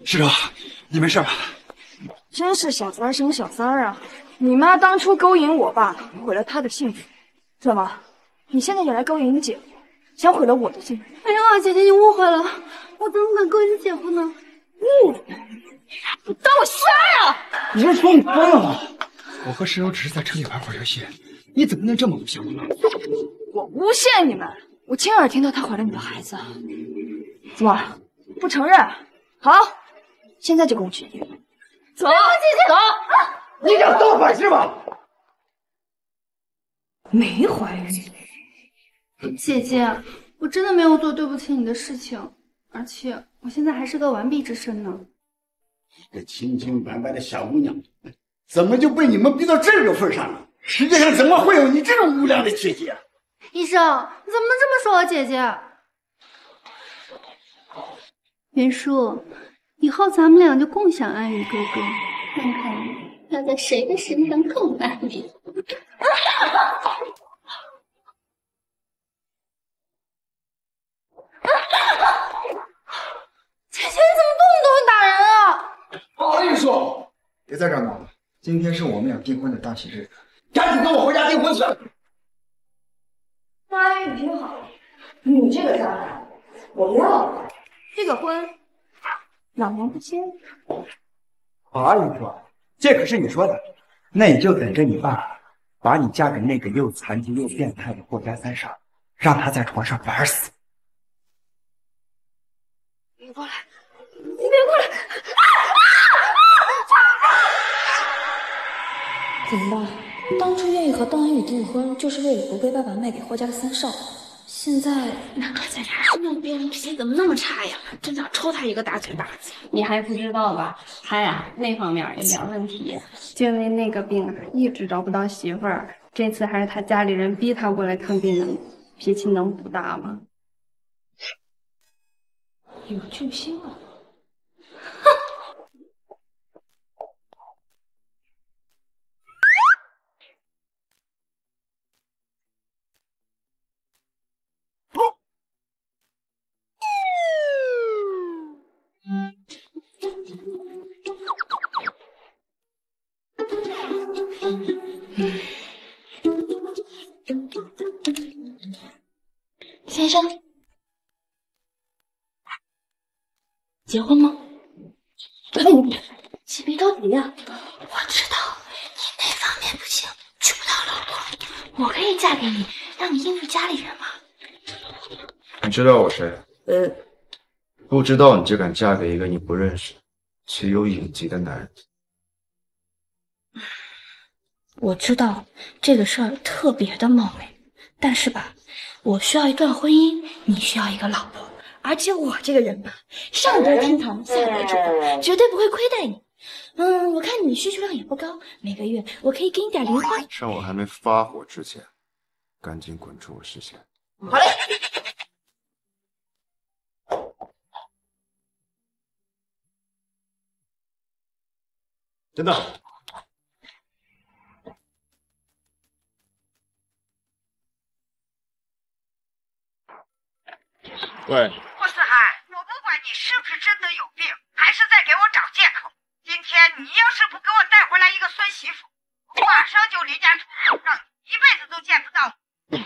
师长，你没事吧？ 真是小三生小三啊！你妈当初勾引我爸，毁了他的幸福，怎么，你现在也来勾引你姐夫，想毁了我的幸福？ 哎呀，姐姐你误会了，我怎么敢勾引你姐夫呢？ 误会？你当我瞎呀？ 你是说你疯了吗？我和石头只是在车里玩游戏，你怎么能这么诬陷我呢？ 我诬陷你们？我亲耳听到她怀了你的孩子，怎么不承认？好，现在就跟我去医院。走，姐姐，走！ 你敢造反是吧？ 没怀孕。 姐姐，我真的没有做对不起你的事情，而且我现在还是个完璧之身呢。 一个清清白白的小姑娘，怎么就被你们逼到这个份上了？世界上怎么会有你这种无良的姐姐？ 医生，你怎么能这么说我姐姐？袁叔，以后咱们俩就共享安宇哥哥，看看他在谁的身上更安逸。姐姐，你怎么动不动就打人啊？ 不好意思，别在这儿闹了。今天是我们俩订婚的大喜日，赶紧跟我回家订婚去。 大安，你听好，你这个渣男，我不要这个婚，老娘不签。 好啊，你说，这可是你说的，那你就等着你爸把你嫁给那个又残疾又变态的霍家三少，让他在床上玩死。 别过来！你别过来！ 怎么办？当初愿意和邓安宇订婚，就是为了不被爸爸卖给霍家的三少。现在难怪在他身上别人脾气怎么那么差呀？真想抽他一个大嘴巴子！ 你还不知道吧？他呀，那方面有点问题，就因为那个病啊，一直找不到媳妇儿。这次还是他家里人逼他过来看病的，脾气能不大吗？ 有救星啊！ 先生，结婚吗？起别着急呀，我知道你那方面不行，娶不到老婆，我可以嫁给你，让你应付家里人嘛。 你知道我谁？不知道你就敢嫁给一个你不认识且有隐疾的男人？ 我知道这个事儿特别的冒昧，但是吧，我需要一段婚姻，你需要一个老婆，而且我这个人吧，上得厅堂，下得厨房，绝对不会亏待你。我看你需求量也不高，每个月我可以给你点零花。 趁我还没发火之前，赶紧滚出我视线！ 好嘞。 等等，喂， 霍四海，我不管你是不是真的有病，还是在给我找借口。今天你要是不给我带回来一个孙媳妇，我马上就离家出走，让你一辈子都见不到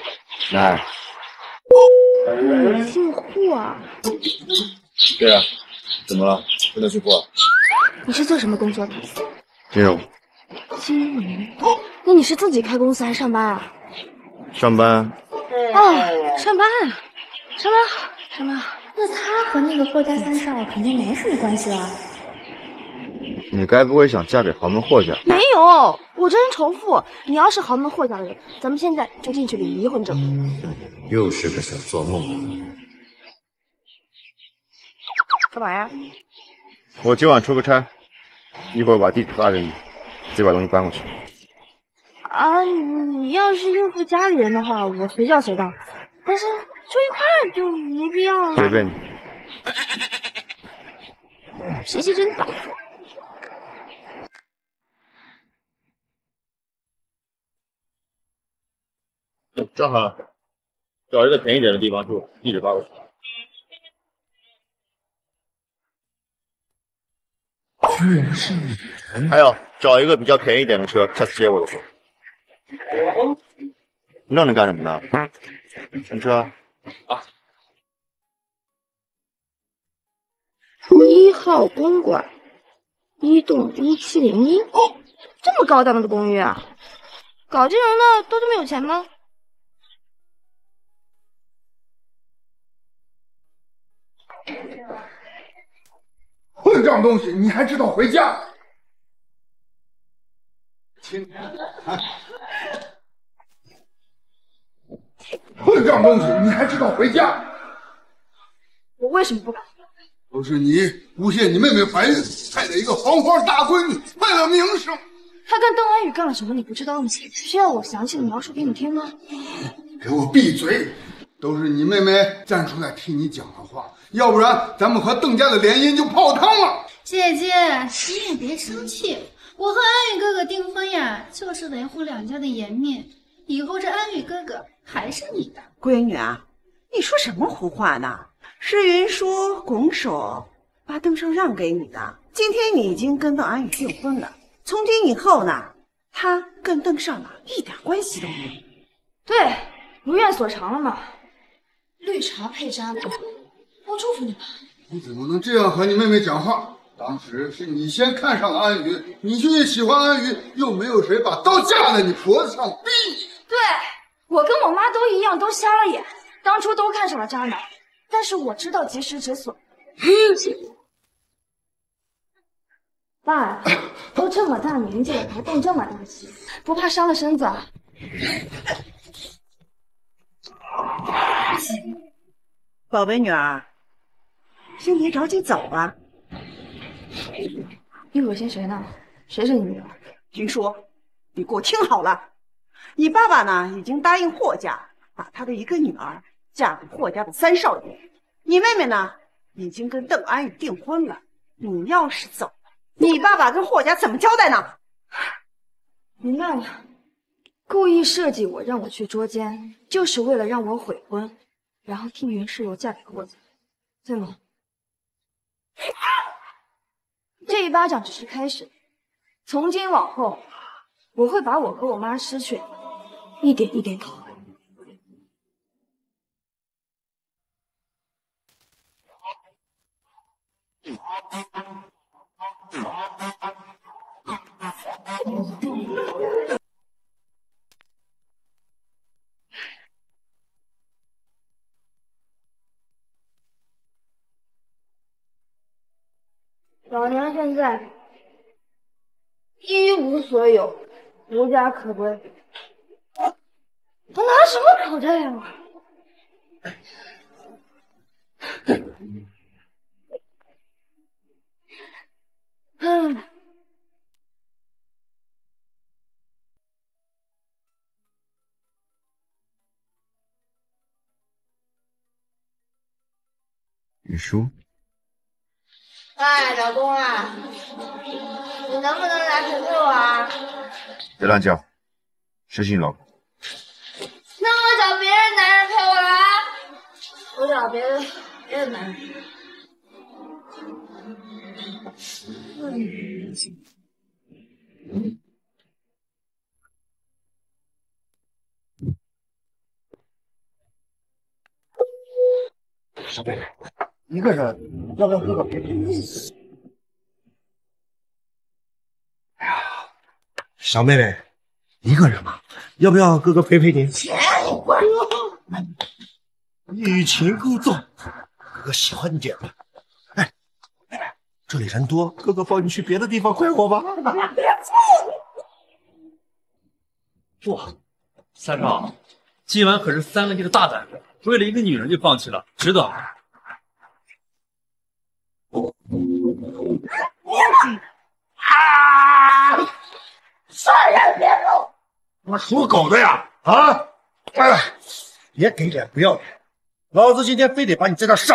我。 来， 你姓霍啊？ 对啊，怎么了？不能去过？ 你是做什么工作的？ 金融。 金融？那你是自己开公司还是上班啊？ 上班。 哦，上班啊，上班好，上班好。 那他和那个霍家三少肯定没什么关系了。 你该不会想嫁给豪门霍家？ 没有，我这人仇富。你要是豪门霍家的人，咱们现在就进去领离婚证。 又是个想做梦的。 干嘛呀？ 我今晚出个差，一会儿把地址发给你，自己把东西搬过去。 啊，你要是应付家里人的话，我随叫随到。但是住一块儿就没必要了。 随便你。 脾气真大。 正好，找一个便宜点的地方住，地址发过去。 居然是女人！ 还有，找一个比较便宜一点的车，下次接我就行。你愣着干什么呢？上车啊 ！1号公馆，1栋1701。哦，这么高档的公寓啊！搞金融的都这么有钱吗？ 混账东西，你还知道回家？混账东西，你还知道回家？ 我为什么不敢？ 都是你诬陷你妹妹怀孕，害了一个黄花大闺女，坏了名声。 他跟邓安宇干了什么？你不知道吗？需要我详细的描述给你听吗？ 给我闭嘴！都是你妹妹站出来替你讲的话，要不然咱们和邓家的联姻就泡汤了。 姐姐，你也别生气，我和安宇哥哥订婚呀，就是维护两家的颜面。以后这安宇哥哥还是你的。 闺女啊，你说什么胡话呢？是云舒拱手把邓少让给你的。今天你已经跟邓安宇订婚了，从今以后呢，他跟邓少呢一点关系都没有。 对，如愿所偿了嘛。 绿茶配渣男，我祝福你们。 你怎么能这样和你妹妹讲话？当时是你先看上了安宇，你却也喜欢安宇，又没有谁把刀架在你脖子上逼你。 对，我跟我妈都一样，都瞎了眼，当初都看上了渣男，但是我知道及时止损。爸呀，都这么大年纪了，还动这么大气，不怕伤了身子啊？ 宝贝女儿，先别着急走啊。 你恶心谁呢？谁是你女儿？ 君舒，你给我听好了，你爸爸呢已经答应霍家，把他的一个女儿嫁给霍家的3少爷。你妹妹呢已经跟邓安宇订婚了，你要是走了，你爸爸跟霍家怎么交代呢？ 明白了，故意设计我让我去捉奸，就是为了让我悔婚，然后替云世柔嫁给霍家，对吗？这一巴掌只是开始，从今往后，我会把我和我妈失去一点一点讨回。老娘现在一无所有，无家可归，我拿什么讨债呀？ 雨舒， 哎，老公啊，你能不能来陪陪我啊？ 别乱叫，谁是你老公？ 那我找别的男人陪我来，我找别的男人。 小贝贝，一个人要不要哥哥陪陪你？哎呀，小妹妹，一个人嘛，要不要哥哥陪陪你？欲擒故纵，哥哥喜欢你这样的。哎，妹妹，这里人多，哥哥放你去别的地方快活吧。 不，三少，今晚可是3个亿的大胆子，为了一个女人就放弃了，值得。 杀人别动！他妈属狗的呀！啊！哎，别给脸不要脸！老子今天非得把你在这上！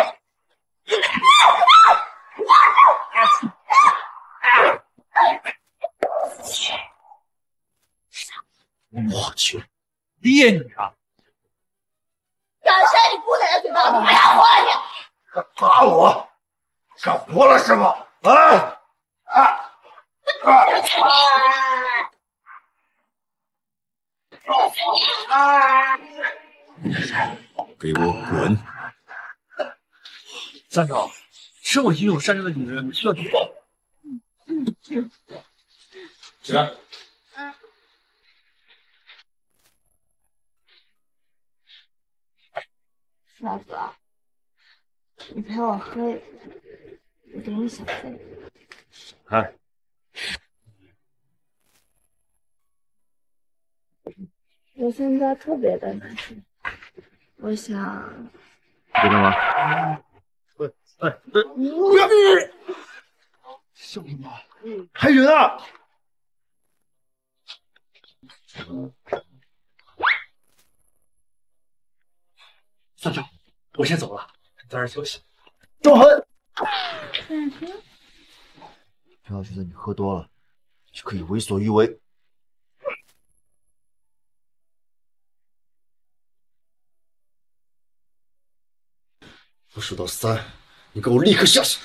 我去， 爹你啊！ 敢谁你不得人嘴巴子，不要活你！ 打我！想活了是吗？啊！ 给我滚！ 三少，这么英勇善战的女人需要你保护。起来。 老子，你陪我喝一杯，我给你小费。 哎， 我现在特别的难受，我想。 真的吗？ 不要！笑什么？还人啊！ 三少，我先走了，在这儿休息。 周恒， 不要觉得你喝多了就可以为所欲为。我数到3，你给我立刻下去。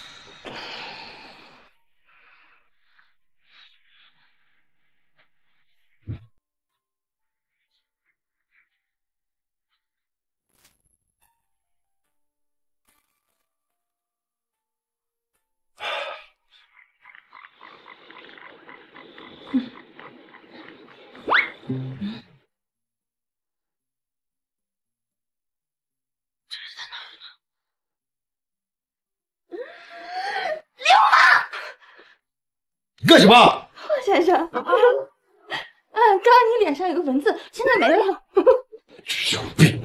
你干什么？ 霍先生，刚刚你脸上有个蚊子，现在没了。 有病！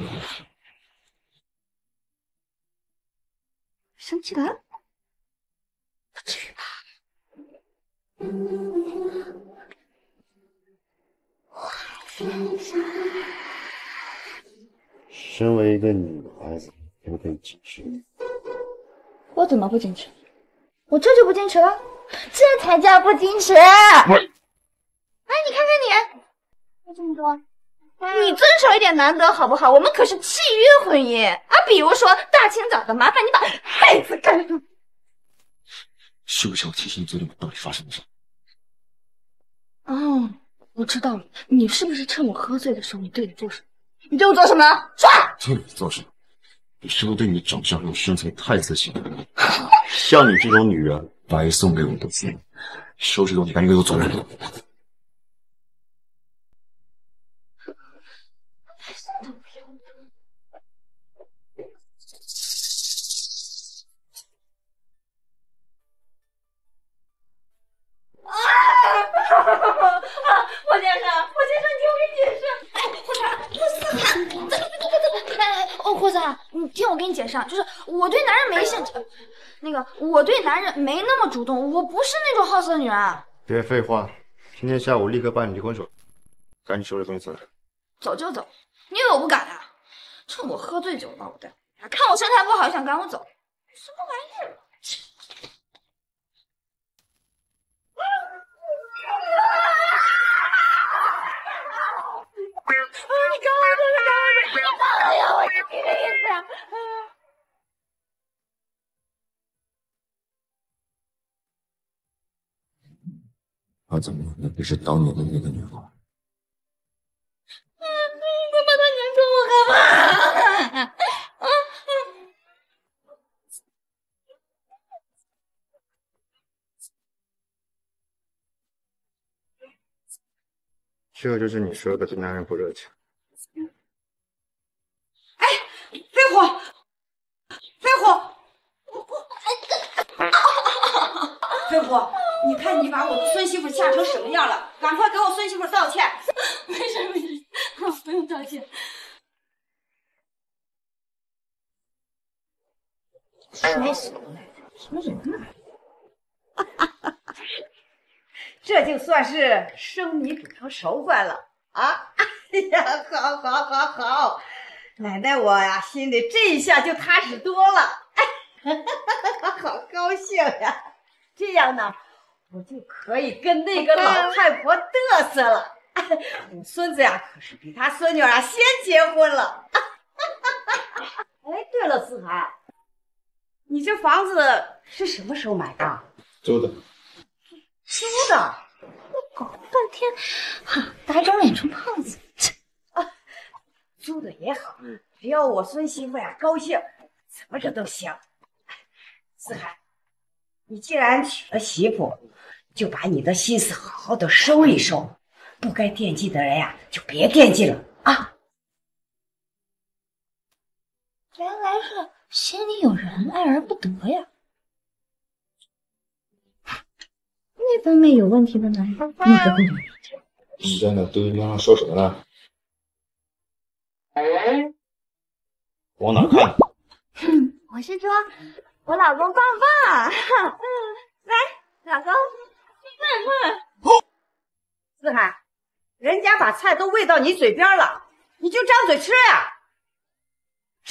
生气了？不至于吧？ 身为一个女孩子，可不可以矜持？ 我怎么不矜持？我这就不矜持了，这才叫不矜持。哎，你看看你，我这么多，你遵守一点难得好不好？我们可是契约婚姻啊！比如说大清早的，麻烦你把被子盖上。 是不是要提醒你昨天到底发生了什么？ 哦，我知道了，你是不是趁我喝醉的时候，你对我做什么？你对我做什么？说。 对你做什么？你是不是对你的长相和身材太自信了？像你这种女人，白送给我的父母。收拾东西，赶紧给我走人！ 霍先生，你听我给你解释。霍子，你听我给你解释啊，就是我对男人没兴趣，我对男人没那么主动，我不是那种好色的女人。 别废话，今天下午立刻办理离婚手续，赶紧收拾东西走人。 走就走，你以为我不敢啊？趁我喝醉酒把我带回家，看我身材不好就想赶我走，什么玩意儿？你干嘛？哎呀，我是这个意思呀。 她怎么了？那不是当年的那个女孩。 你把她撵走，我干嘛？ 这就是你说的对男人不热情。 哎，飞虎，飞虎，你看你把我的孙媳妇吓成什么样了？赶快给我孙媳妇道歉。 没事，不用道歉。 说死我来着，什么人呢？这就算是生米煮成熟饭了啊！哎呀，好，奶奶我呀，心里这一下就踏实多了，好高兴呀！这样呢，我就可以跟那个老太婆嘚瑟了。我孙子呀，可是比他孙女啊先结婚了。哎，对了，思涵，你这房子是什么时候买的？ 租的。 猪的， 我搞了半天，哈，还长脸成胖子。 猪的也好，只要我孙媳妇呀高兴，怎么着都行。思涵，你既然娶了媳妇，就把你的心思好好的收一收，不该惦记的人呀，就别惦记了啊。 原来是心里有人，爱而不得呀。那方面有问题的男人，你可不能理解。 你在那堆妈说什么呢？往哪看？ 我是说，我老公棒棒。来，老公， 思涵，人家把菜都喂到你嘴边了，你就张嘴吃呀？吃！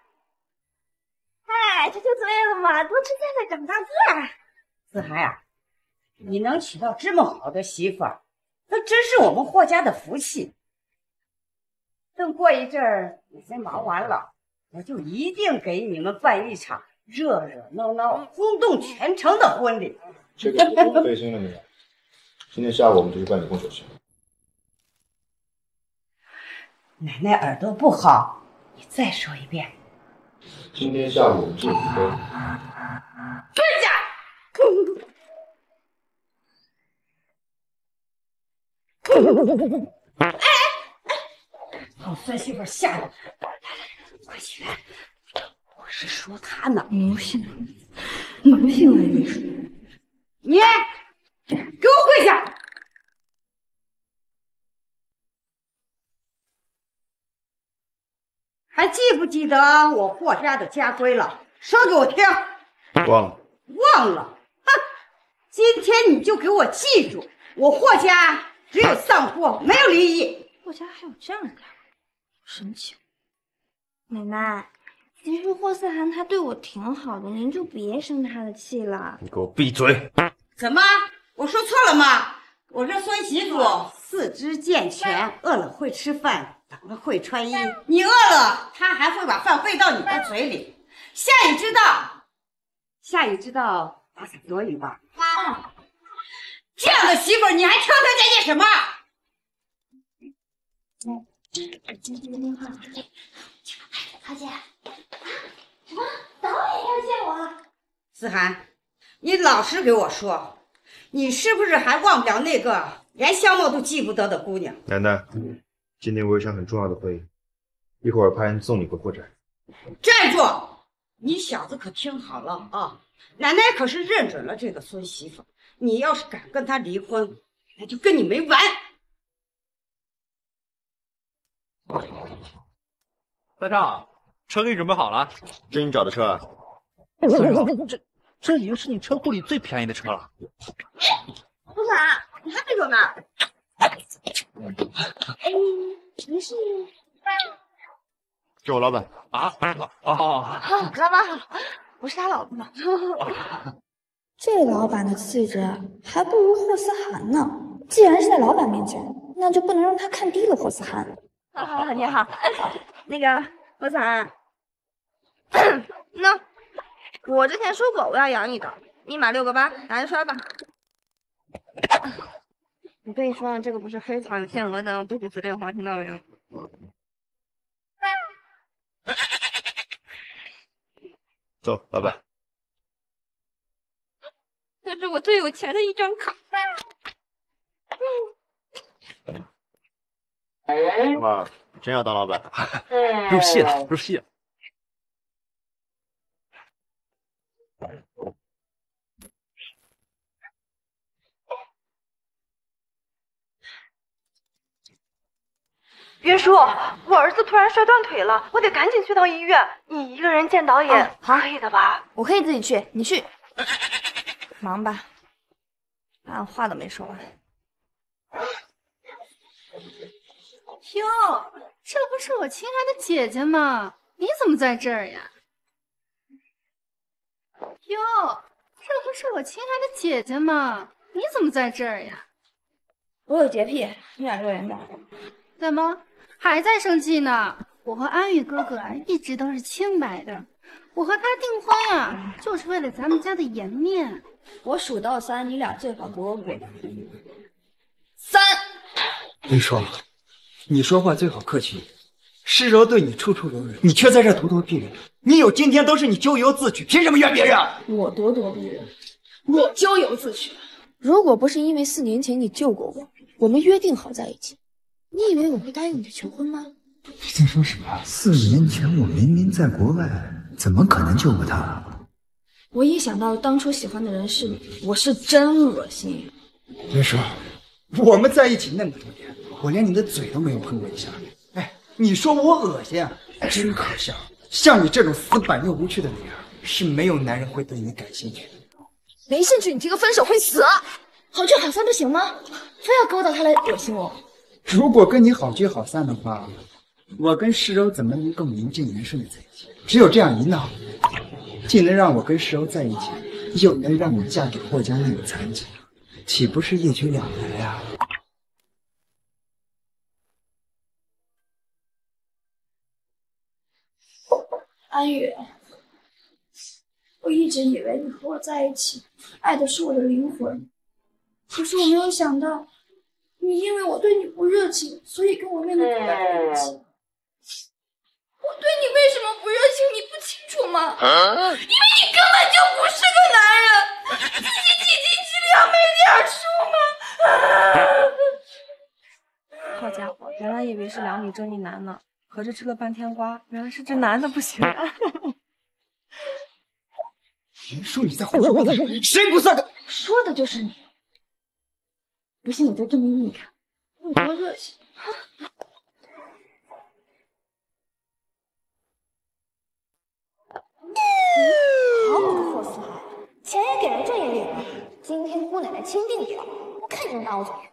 哎，这就对了嘛，多吃菜才长大个儿。 思涵呀，你能娶到这么好的媳妇儿，那真是我们霍家的福气。等过一阵儿你先忙完了，我就一定给你们办一场热热闹闹、轰动全城的婚礼。 这个不用费心了，你。今天下午我们就去办离婚手续。 奶奶耳朵不好，你再说一遍。 今天下午我们就离婚。 蹲下！我孙媳妇吓的，快起来！我是说她呢。 不信，不信我也没说。 你给我跪下！还记不记得我霍家的家规了？说给我听。 忘了。 忘了？哼！今天你就给我记住，我霍家只有丧货，没有离异。 霍家还有这样的家规？生气了。奶奶，其实霍思涵他对我挺好的，您就别生他的气了。 你给我闭嘴！ 怎么？我说错了吗？我这孙媳妇四肢健全，饿了会吃饭，冷了会穿衣。你饿了，她还会把饭喂到你的嘴里。下雨知道打伞躲雨吧？这样的媳妇你还挑挑拣拣什么？ 接这个电话。陶姐，什么导演要见我？ 思涵，你老实给我说，你是不是还忘不了那个连相貌都记不得的姑娘？ 奶奶，今天我有一场很重要的会议，一会儿派人送你回霍宅。 站住！你小子可听好了啊！奶奶可是认准了这个孙媳妇，你要是敢跟她离婚，那就跟你没完。 三少，车给你准备好了。 这你找的车啊？ 三少，这已经是你车库里最便宜的车了。 不是啊，你还没走呢。 您是？ 这我老板啊？ 老板好，我是他老婆。 这老板的气质还不如霍思涵呢。既然是在老板面前，那就不能让他看低了霍思涵。 你好，那个霍思涵，那我之前说过我要养你的，你码6个8，拿去刷吧。我跟你说，这个不是黑草有限额的，不许随便花，听到没有？ 走，老板。 这是我最有钱的一张卡。 妈，真要当老板？ 入戏了，入戏了。 约叔，我儿子突然摔断腿了，我得赶紧去趟医院。你一个人见导演，可以的吧？ 我可以自己去，你去。忙吧，俺话都没说完。 哟，这不是我亲爱的姐姐吗？你怎么在这儿呀？哟，这不是我亲爱的姐姐吗？你怎么在这儿呀？ 我有洁癖，你俩留言吧。 怎么还在生气呢？我和安宇哥哥啊，一直都是清白的。我和他订婚啊，就是为了咱们家的颜面。 我数到3，你俩最好给我滚。 3。 林叔，你说话最好客气一点。世柔对你处处容忍，你却在这咄咄逼人。你有今天都是你咎由自取，凭什么怨别人？ 我咄咄逼人，我咎由自取。如果不是因为4年前你救过我，我们约定好在一起，你以为我会答应你的求婚吗？ 你在说什么？4年前我明明在国外，怎么可能救过他？ 我一想到当初喜欢的人是你，我是真恶心。 林叔，我们在一起那么多年，我连你的嘴都没有碰过一下。哎，你说我恶心啊？真可笑！像你这种死板又无趣的女人，是没有男人会对你感兴趣的。 没兴趣，你提个分手会死。好聚好散不行吗？非要勾搭他来恶心我？ 如果跟你好聚好散的话，我跟世柔怎么能够名正言顺的在一起？只有这样一闹，既能让我跟世柔在一起，又能让你嫁给霍家那个残疾，岂不是一举两得呀？ 安宇，我一直以为你和我在一起，爱的是我的灵魂，可是我没有想到，你因为我对你不热情，所以跟我妹妹走到了一起。我对你为什么不热情，你不清楚吗？因为你根本就不是个男人，自己几斤几两没点数吗？ 好家伙，原来以为是2女争一男呢，合着吃了半天瓜，原来是这男的不行。 林叔，你在胡说八道，谁不算个？ 说的就是你。不信你再证明你看，我多热情。好你个霍思涵，钱也给了，这也领了。今天姑奶奶钦定你了，我看你能拿我怎么样？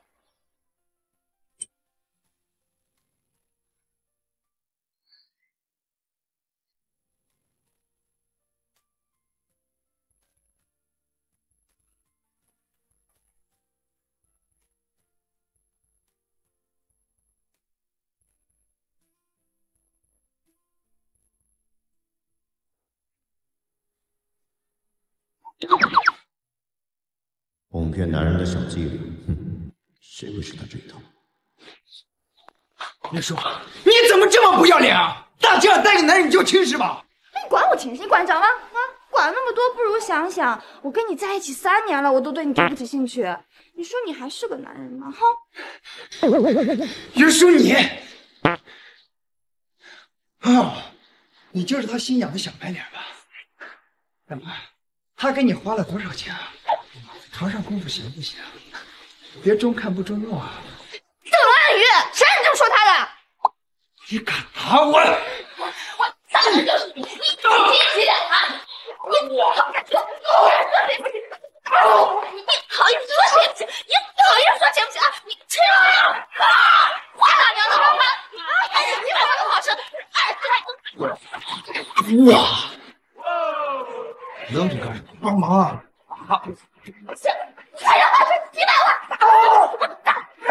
哄骗男人的小伎俩，哼，谁会吃他这一套？ 林叔，你怎么这么不要脸啊？大街上带个男人你就亲是吧？ 你管我亲谁管着吗？啊，管那么多，不如想想，我跟你在一起3年了，我都对你提不起兴趣，你说你还是个男人吗？哈！ 林叔你，哦，你就是他新养的小白脸吧？干嘛？他给你花了多少钱啊？床上功夫行不行？别中看不中用啊！ 邓安宇，谁让你这么说他的？ 你敢打我！ 我打的就是你，你几斤几两啊？你好意思说行不行？你好意思说行不行啊？你吃我呀！花大娘的好饭，还是你买的好吃， 哇！愣着干什么？帮忙啊！ 还让花钱几百万！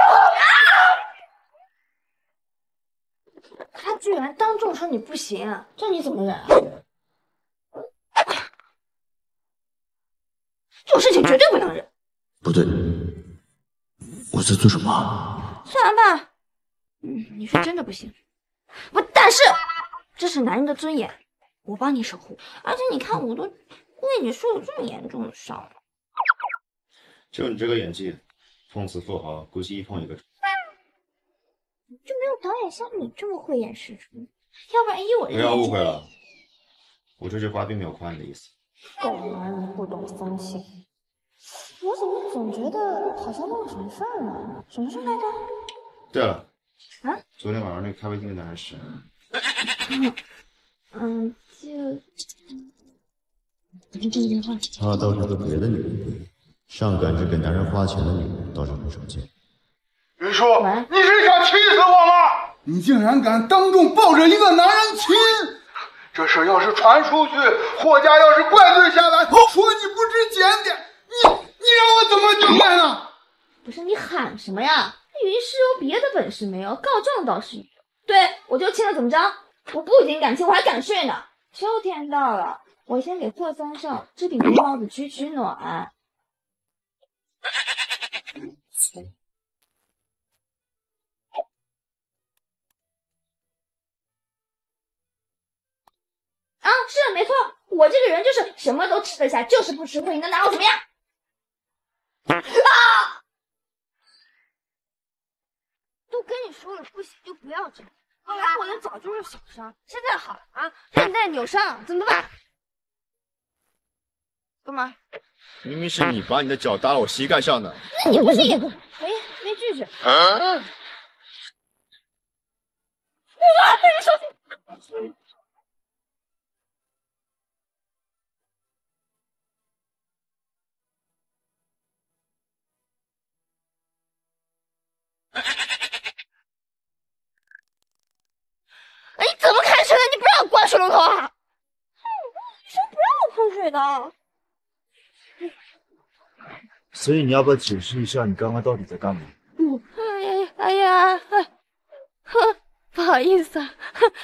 他居然当众说你不行，这你怎么忍啊？这种事情绝对不能忍。 不对，我在做什么？ 算了吧，你是真的不行。但是这是男人的尊严，我帮你守护。而且你看，我都为你受了这么严重的伤。 就你这个演技，碰瓷富豪估计一碰一个准。 就没有导演像你这么会演示出，要不然以我的不要误会了，我这句话并没有夸你的意思。 狗男人不懂风情，我怎么总觉得好像忘了什么事儿呢？什么事来着？ 对了， 啊， 昨天晚上那个开胃厅的男人是？他倒是和别的女人不一样，上赶着给男人花钱的女人倒是很少见。 云叔，你是想气死我吗？你竟然敢当众抱着一个男人亲！这事要是传出去，霍家要是怪罪下来，说你不知检点，你让我怎么交代呢？ 不是你喊什么呀？以为是有别的本事没有，告状倒是有。对，我就亲了，怎么着？我不仅敢亲，我还敢睡呢。秋天到了，我先给霍三少织顶冬帽子取暖。 啊，是没错，我这个人就是什么都吃得下，就是不吃亏，你能拿我怎么样？啊！都跟你说了，不行就不要这样。本来我的脚就是小伤，现在好了啊，韧带扭伤，怎么办？干嘛？ 明明是你把你的脚搭到我膝盖上的。 那你不是也没拒绝？啊！你小心！哎，你怎么开水的？你不让我关水龙头啊？女生不让我碰水的。 所以你要不要解释一下你刚刚到底在干嘛？ 不好意思啊，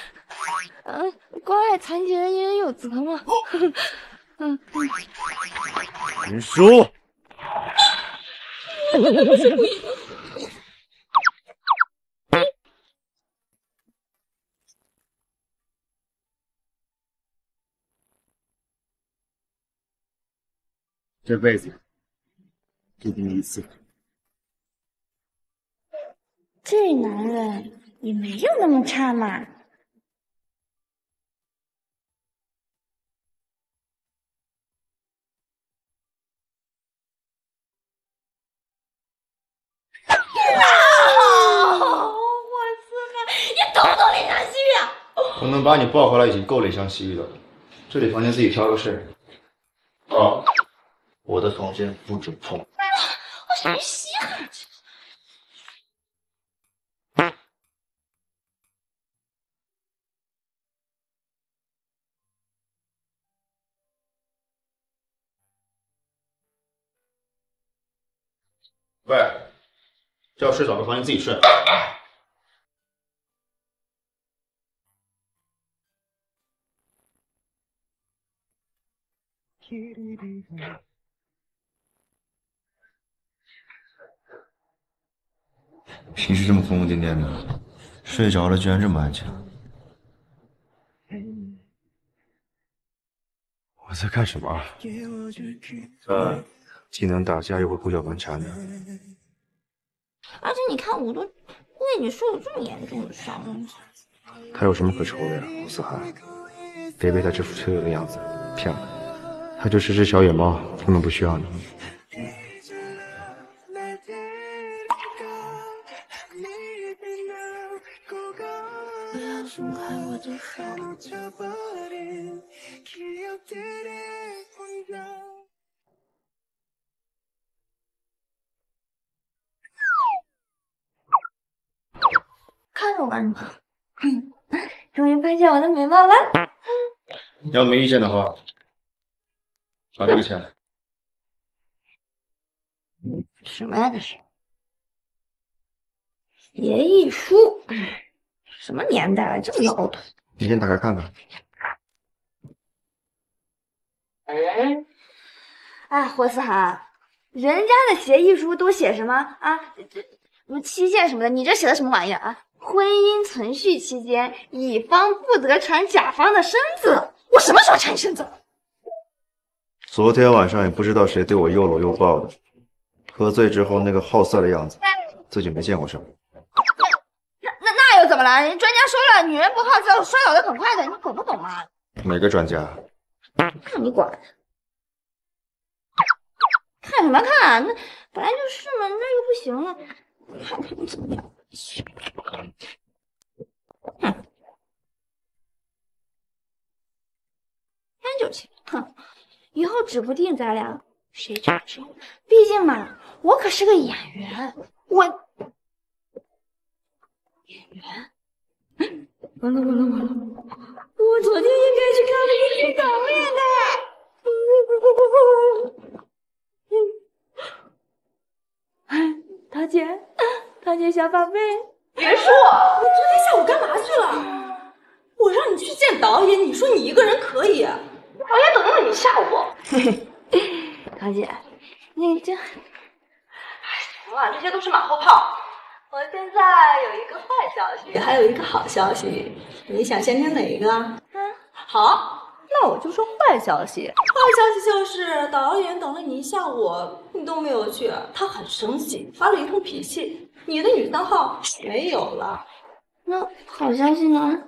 关爱残疾人，因人有责嘛。 林叔， 我不是故意的。 这辈子就给你一次。 这男人也没有那么差嘛。 你懂不懂怜香惜玉啊？ 我能把你抱回来已经够怜香惜玉了，这里房间自己挑个是。哦，我的房间不准碰。 我谁稀罕这？ 喂，要睡找个房间自己睡。 平时这么疯疯癫癫的，睡着了居然这么安静。我在干什么？这既能打架又会胡搅蛮缠的。 而且你看，我都为你受了这么严重的伤。 他有什么可愁的呀，吴思涵？别被他这副脆弱的样子骗了。他就是只小野猫，根本不需要你。 不要松开我的手。看着我干什么？终于发现我的美貌了。 你要没意见的话，把这个钱。 什么呀这是？协议书，什么年代了，这么老土？ 你先打开看看。 哎，霍思涵，人家的协议书都写什么啊？这什么期限什么的，你这写的什么玩意儿啊？婚姻存续期间，乙方不得传甲方的身子。我什么时候传你身子？ 昨天晚上也不知道谁对我又搂又抱的，喝醉之后那个好色的样子，自己没见过是吧？ 那又怎么了？人专家说了，女人不好色，衰老的很快的，你懂不懂啊？ 哪个专家？ 看你管？看什么看？那本来就是嘛，那又不行了，看看你怎么样？天就行，哼！以后指不定咱俩谁抢谁。毕竟嘛，我可是个演员，我演员。完了！我昨天应该去看那个女导演的。桃姐，小宝贝， 别说，你昨天下午干嘛去了？我让你去见导演，你说你一个人可以，导演等了你下午。 桃姐，那这话，这些都是马后炮。我现在有一个坏消息，还有一个好消息，你想先听哪一个？好，那我就说坏消息。坏消息就是导演等了你一下午，你都没有去，他很生气，发了一通脾气。你的女3号没有了。 那好消息呢？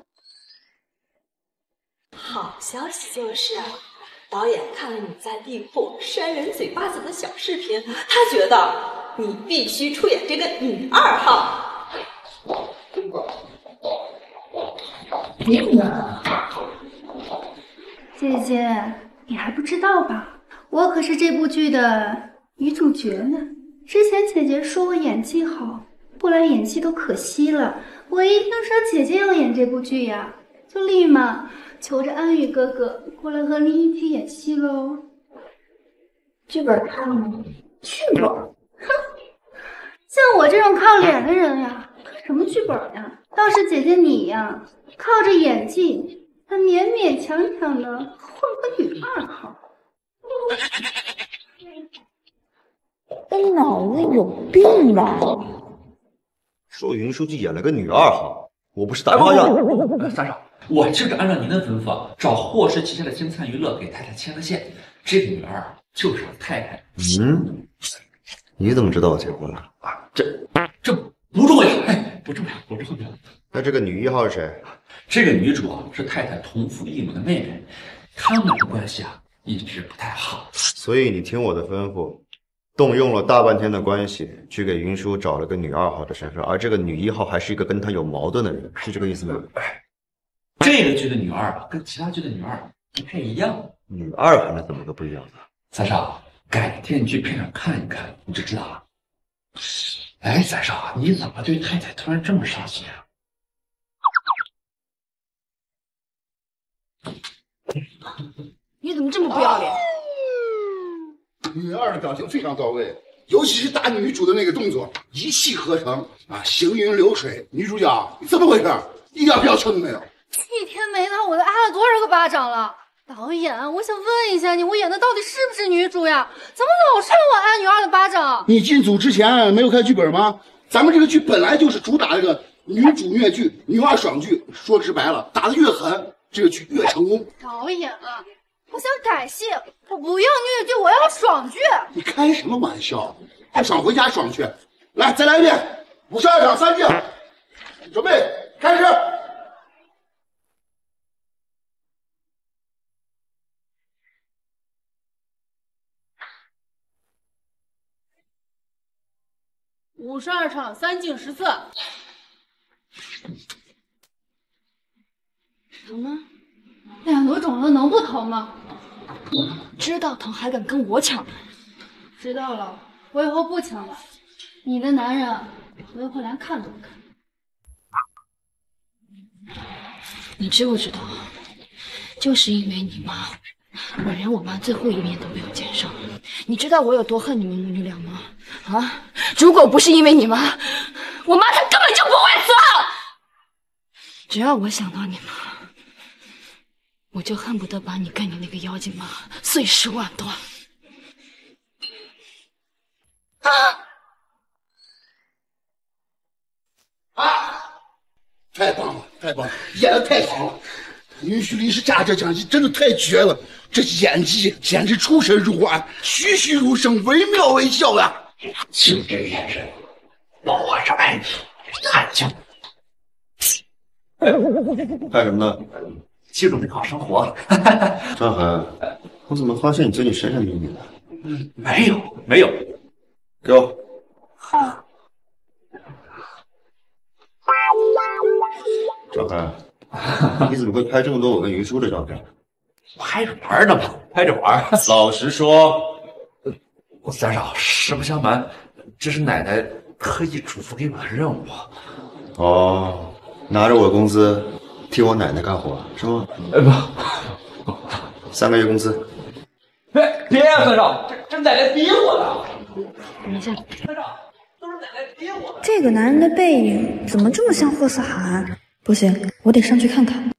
好消息就是，导演看了你在地库扇人嘴巴子的小视频，他觉得你必须出演这个女2号。 姐姐，你还不知道吧？我可是这部剧的女主角呢。之前姐姐说我演技好，不来演戏都可惜了。我一听说姐姐要演这部剧呀，就立马求着安宇哥哥过来和你一起演戏喽。 剧本看了吗？剧本？ 哼，像我这种靠脸的人呀，看什么剧本呀？倒是姐姐你呀，靠着演技，还勉勉强强的混个女2号。 这脑子有病吧？ 说云书记演了个女2号，我不是打电话让三少，我就是按照您的吩咐，找霍氏旗下的星灿娱乐给太太牵了线。这个女2就是我太太。 你怎么知道我结婚了啊？这不重要，不重要，不重要。 那这个女1号是谁？ 这个女主是太太同父异母的妹妹，他们的关系一直不太好。 所以你听我的吩咐，动用了大半天的关系，去给云舒找了个女2号的身份，而这个女1号还是一个跟他有矛盾的人，是这个意思吗？ 这个剧的女2跟其他剧的女2不太一样。 女2还能怎么个不一样呢？ 三少，改天你去片场看一看，你就知道了。哎，三少，你怎么对太太突然这么上心啊？ 你怎么这么不要脸？ 女2的表现非常到位，尤其是打女主的那个动作，一气呵成啊，行云流水。女主角，你怎么回事？一点表情都没有。 一天没到，我都挨了多少个巴掌了？导演，我想问一下你，我演的到底是不是女主呀？怎么老是让我挨女2的巴掌？ 你进组之前没有看剧本吗？咱们这个剧本来就是主打这个女主虐剧、女2爽剧。说直白了，打得越狠，这个剧越成功。 导演啊，我想改戏，我不要虐剧，我要爽剧。 你开什么玩笑？爱爽回家爽去。来，再来一遍，52场3镜，准备开始。 52场3镜14。 疼吗？ 脸都肿了，能不疼吗？ 知道疼还敢跟我抢？ 知道了，我以后不抢了。你的男人，我以后连看都不看。 你知不知道，就是因为你妈，我连我妈最后一面都没有见上。你知道我有多恨你们母女俩吗？啊！如果不是因为你妈，我妈她根本就不会死。只要我想到你妈，我就恨不得把你跟你那个妖精妈碎尸万段。 太棒了，太棒了，演得太好了！允许律师炸这场戏真的太绝了，这演技简直出神入化，栩栩如生，惟妙惟肖呀！ 就这个眼神，我是爱你，看清。 干什么呢？ 记录美好生活。 张涵，我怎么发现你最近神神秘秘的？ 没有， 给我。 好。 张涵，你怎么会拍这么多我跟云舒的照片？ 拍着玩呢嘛，拍着玩。 老实说， 三少，实不相瞒，这是奶奶特意嘱咐给我的任务。 哦，拿着我工资替我奶奶干活是吗？ 不 ，3个月工资。 别呀，三少，这奶奶逼我的。 等一下， 三少，都是奶奶逼我的。 这个男人的背影怎么这么像霍思涵？不行，我得上去看看。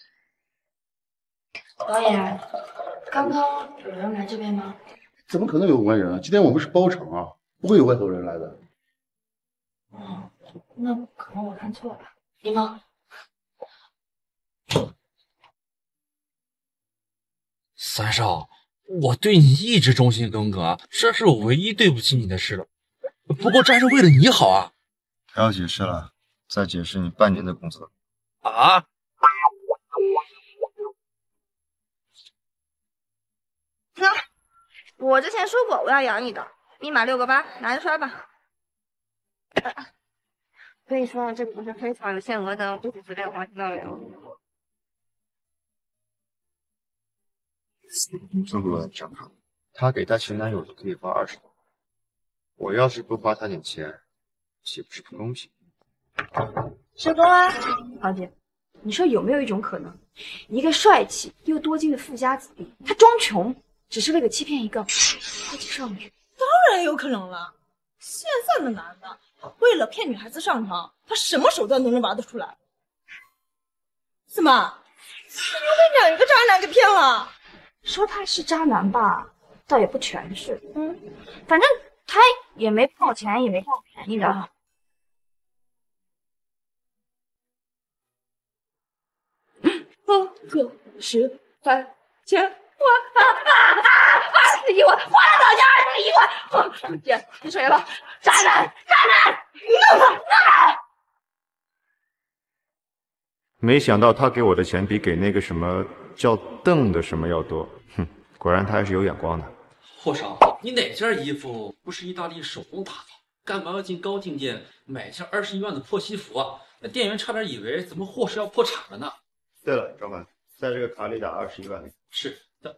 导演，刚刚有人来这边吗？ 怎么可能有外人啊？今天我们是包场啊，不会有外头人来的。 那可能我看错了。林峰， 三少，我对你一直忠心耿耿啊，这是我唯一对不起你的事了。不过这还是为了你好啊！ 不要解释了，再解释你半年的工资。 啊！ 我之前说过我要养你的，密码6个8，拿着刷吧。 所以说这不是非常有限额的不给资电话，听到没有？ 中国人正好，她给她前男友都可以花20多万，我要是不花她点钱，岂不是不公平？ 收工啦，豪姐，你说有没有一种可能，一个帅气又多金的富家子弟，他装穷，只是为了欺骗一个高级少女？ 当然有可能了。现在的男的为了骗女孩子上床，他什么手段都能玩得出来。怎么，你又被2个渣男给骗了？ 说他是渣男吧，倒也不全是。反正他也没骗我钱，也没占我便宜的。 个10、3、千万 21万，花了老娘21万！姐，你水了，渣男，渣男，弄他，弄他！ 没想到他给我的钱比给那个什么叫邓的什么要多，哼，果然他还是有眼光的。 霍少，你哪件衣服不是意大利手工打造？干嘛要进高定店买件21万的破西服啊？那店员差点以为咱们霍氏要破产了呢。 对了，老板，在这个卡里打21万。 是的。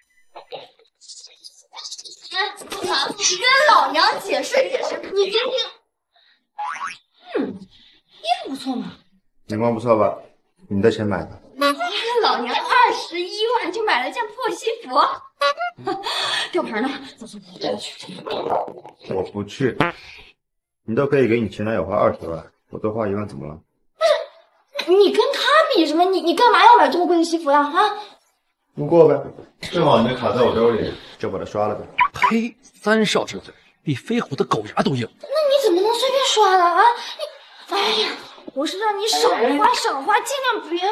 你跟老娘解释解释，你听听。 衣服不错嘛。 眼光不错吧？你的钱买的。 老娘21万就买了件破西服，吊牌呢？走走，带我去。 我不去。你都可以给你前男友花20万，我多花1万怎么了？ 你跟他比什么？你干嘛要买这么贵的西服呀？啊！ 路过呗，正好你的卡在我兜里，就把它刷了呗。 呸！三少这嘴比飞虎的狗牙都硬。 那你怎么能随便刷的啊？你，哎呀，我是让你少花少花，尽量别。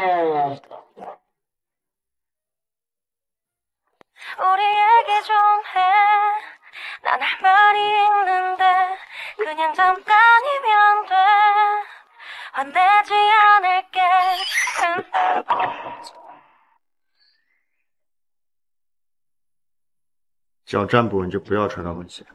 우리에게 좀 해. 난 할 말이 있는데 그냥 잠깐이면 돼. 화내지 않을게. 脚站不稳就不要穿高跟鞋。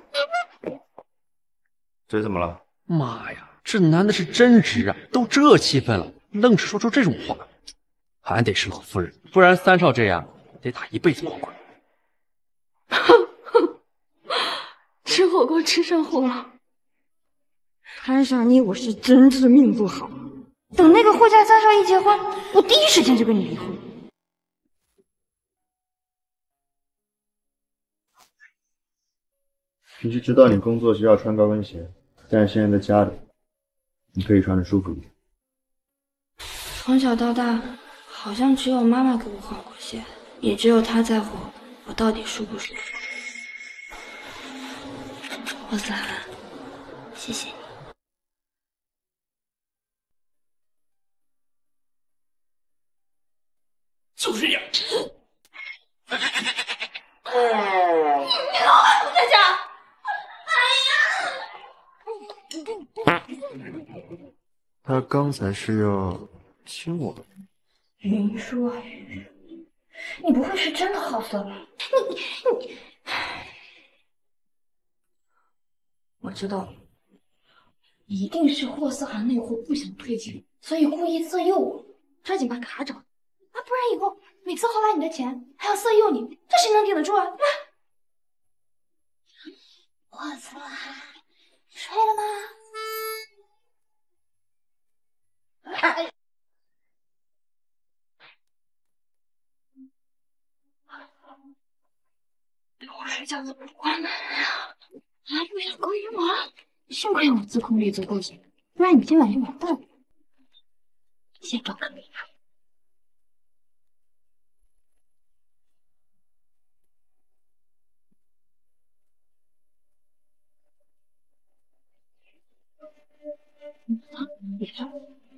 嘴怎么了？ 妈呀，这男的是真直啊！都这气氛了，愣是说出这种话，还得是老夫人，不然三少这样得打一辈子光棍。 吃火锅吃上火了，摊上你我是真是命不好。等那个霍家三少一结婚，我第一时间就跟你离婚。 平时知道你工作需要穿高跟鞋，但是现在在家里，你可以穿的舒服一点。 从小到大，好像只有妈妈给我换过鞋，也只有她在乎我到底舒不舒服。霍思涵，谢谢你。 就是你！ 你老还不在家？ 他刚才是要亲我。 云舒啊云舒，你不会是真的好色吧？你，我知道了，一定是霍思涵那货不想退钱，所以故意色诱我，抓紧把卡找。啊，不然以后每次薅来你的钱，还要色诱你，这谁能顶得住啊？来，霍思涵，睡了吗？哎。我睡觉怎么不关门啊？还不想勾引我？幸亏我自控力足够强，不然你今晚就完蛋了。先找个理由。 别上。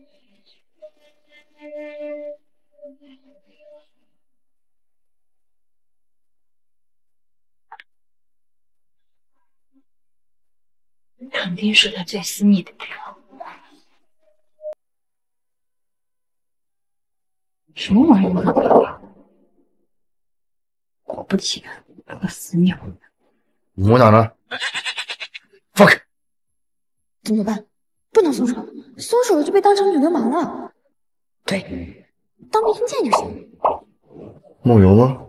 肯定是他最私密的地方。什么玩意儿？果不其然，和死鸟一样。 你摸哪呢？放开！ 怎么办？不能松手，松手了就被当成女流氓了。对，当没听见就行。 梦游吗？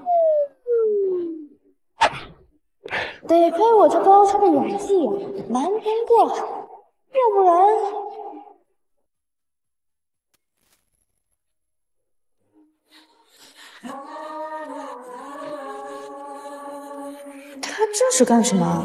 得亏我这高超的演技瞒天过海，要不然……他这是干什么？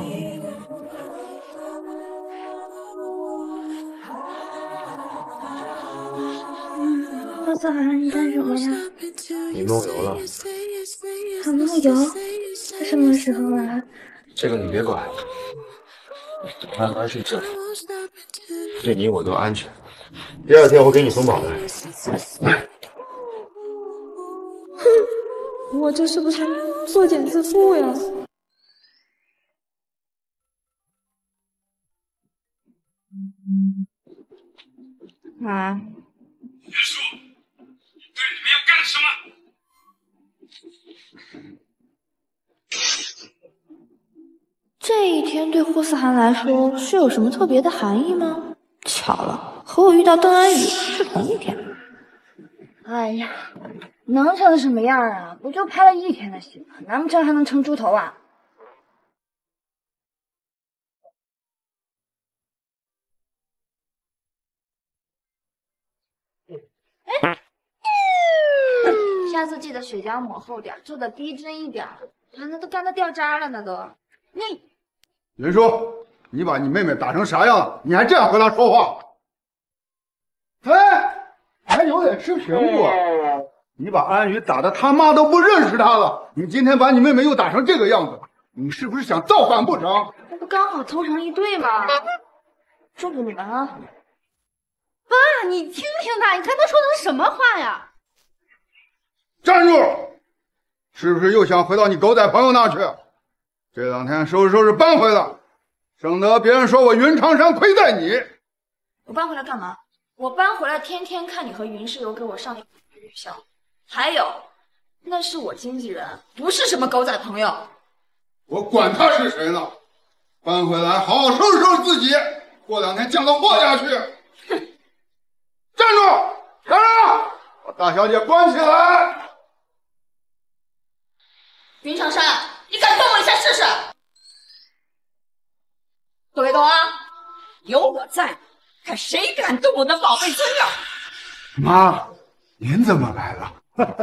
霍思涵，你干什么呀？ 你梦游了。 他梦游？他什么时候啊？ 这个你别管，慢慢睡觉，对你我都安全。第二天我给你送宝来。 我这是不是作茧自缚呀？ 啊！ 袁术，你对你们要干什么？ 这一天对霍思涵来说是有什么特别的含义吗？巧了，和我遇到邓安宇是同一天。 哎呀，能成什么样啊？不就拍了1天的戏吗？难不成还能成猪头啊？下次记得水浆抹厚点，做的逼真一点。啊，那都干得掉渣了呢都。 云舒，你把你妹妹打成啥样了？你还这样和她说话？哎，还有点吃苹果。你把安宇打得他妈都不认识他了，你今天把你妹妹又打成这个样子，你是不是想造反不成？ 那不刚好凑成一对吗？祝福你们啊！ 爸，你听听他，你看他说的是什么话呀？ 站住！是不是又想回到你狗仔朋友那去？这2天收拾收拾搬回来，省得别人说我云长山亏待你。 我搬回来干嘛？我搬回来天天看你和云世柔给我上女校，还有，那是我经纪人，不是什么狗仔朋友。 我管他是谁呢？搬回来好好收拾收拾自己，过2天降到霍家去。站住！来人啊！把大小姐关起来！ 云长山，你敢动我一下试试？ 都别动啊！有我在，看谁敢动我的宝贝孙女！ 妈，您怎么来了？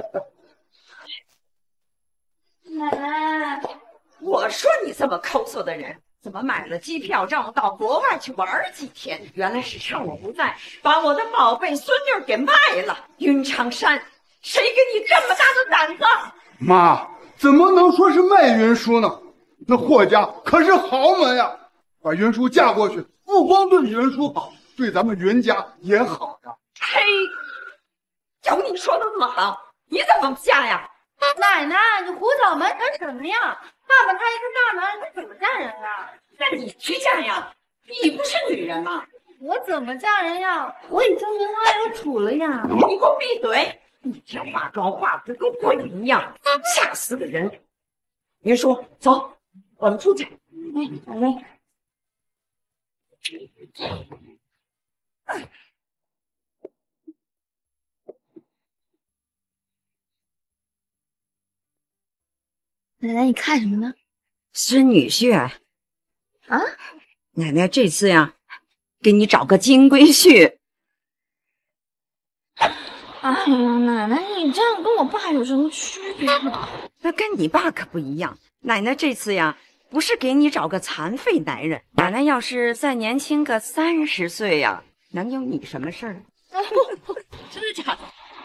奶奶，我说你这么抠搜的人，怎么买了机票让我到国外去玩几天？原来是趁我不在，把我的宝贝孙女给卖了。云长山，谁给你这么大的胆子？ 妈，怎么能说是卖云舒呢？那霍家可是豪门呀，把云舒嫁过去，不光对云舒好，对咱们云家也好呀。 嘿，有你说的那么好？你怎么不嫁呀？ 奶奶，你胡搅蛮缠什么呀？爸爸他一个大男人，你怎么嫁人啊？ 那你去嫁呀，你不是女人吗？ 我怎么嫁人呀？我已经名花有主了呀！ 你给我闭嘴！你这化妆化的跟鬼一样，吓死个人！云舒，走，我们出去。 好嘞。奶奶，你看什么呢？ 孙女婿啊！ 奶奶这次呀，给你找个金龟婿。 哎呀，奶奶，你这样跟我爸有什么区别吗？ 那跟你爸可不一样。奶奶这次呀，不是给你找个残废男人。奶奶要是再年轻个30岁呀，能有你什么事儿？ 真的假的？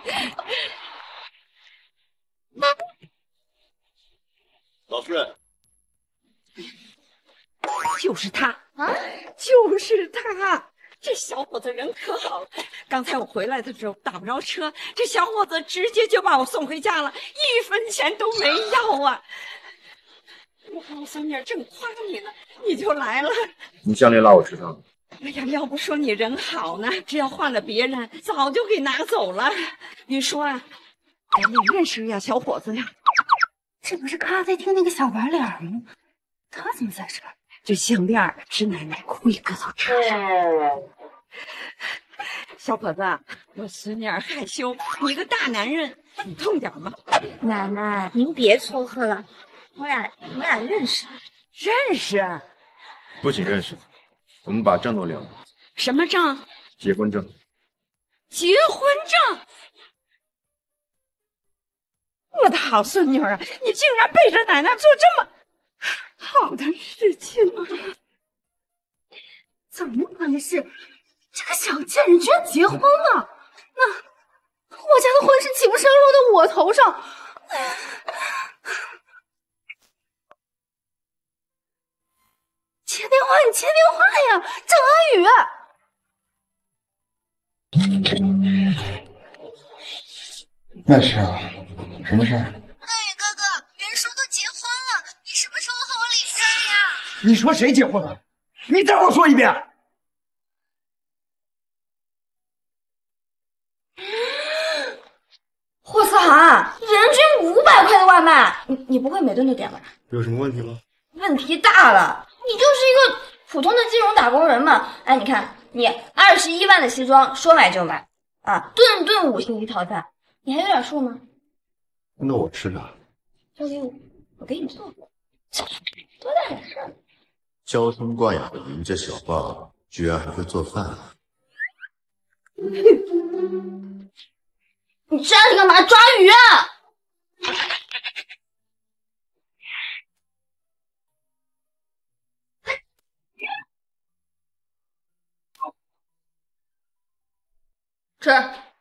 老夫人， 就是他啊， 就是他， 这小伙子人可好了。刚才我回来的时候打不着车，这小伙子直接就把我送回家了，1分钱都没要啊！我孙女正夸你呢，你就来了。 你项链落我身上了。 哎呀，要不说你人好呢，这要换了别人，早就给拿走了。你说啊，你认识呀，小伙子呀？ 这不是咖啡厅那个小白脸吗？他怎么在这儿？ 这项链是奶奶故意搁到车上。小伙子，我孙女害羞，你个大男人，你痛点吧。 奶奶，您别撮合了，我俩认识。 认识？ 不仅认识，我们把证都领了。 什么证？ 结婚证。 结婚证？我的好孙女啊，你竟然背着奶奶做这么好的事情啊！ 怎么回事？这个小贱人居然结婚了！那我家的婚事岂不是要落到我头上？接电话，你接电话呀，郑安宇！ 那是啊，什么事儿？ 安宇哥哥，袁叔都结婚了，你什么时候和我领证呀？ 你说谁结婚了？你再给我说一遍！ 霍思涵，人均500块的外卖，你不会每顿都点吧？ 有什么问题吗？ 问题大了，你就是一个普通的金融打工人嘛。哎，你看你21万的西装说买就买啊，顿顿5星级套餐，你还有点数吗？ 那我吃啥？ 交给我给你做，多大点事儿。 娇生惯养的邻家小霸，居然还会做饭。 你站着干嘛？抓鱼啊！吃。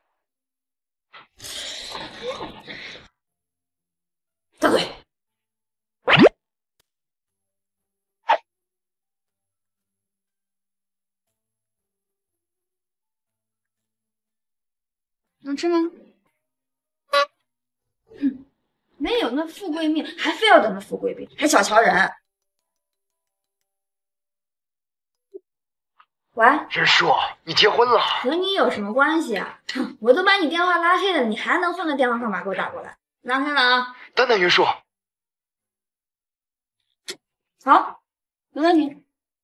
大嘴。能吃吗？没有那富贵命，还非要等那富贵病，还小瞧人。喂， 任叔，你结婚了？ 和你有什么关系啊？我都把你电话拉黑了，你还能换个电话号码给我打过来？拉黑了啊！ 等等，袁叔。 好，没问题。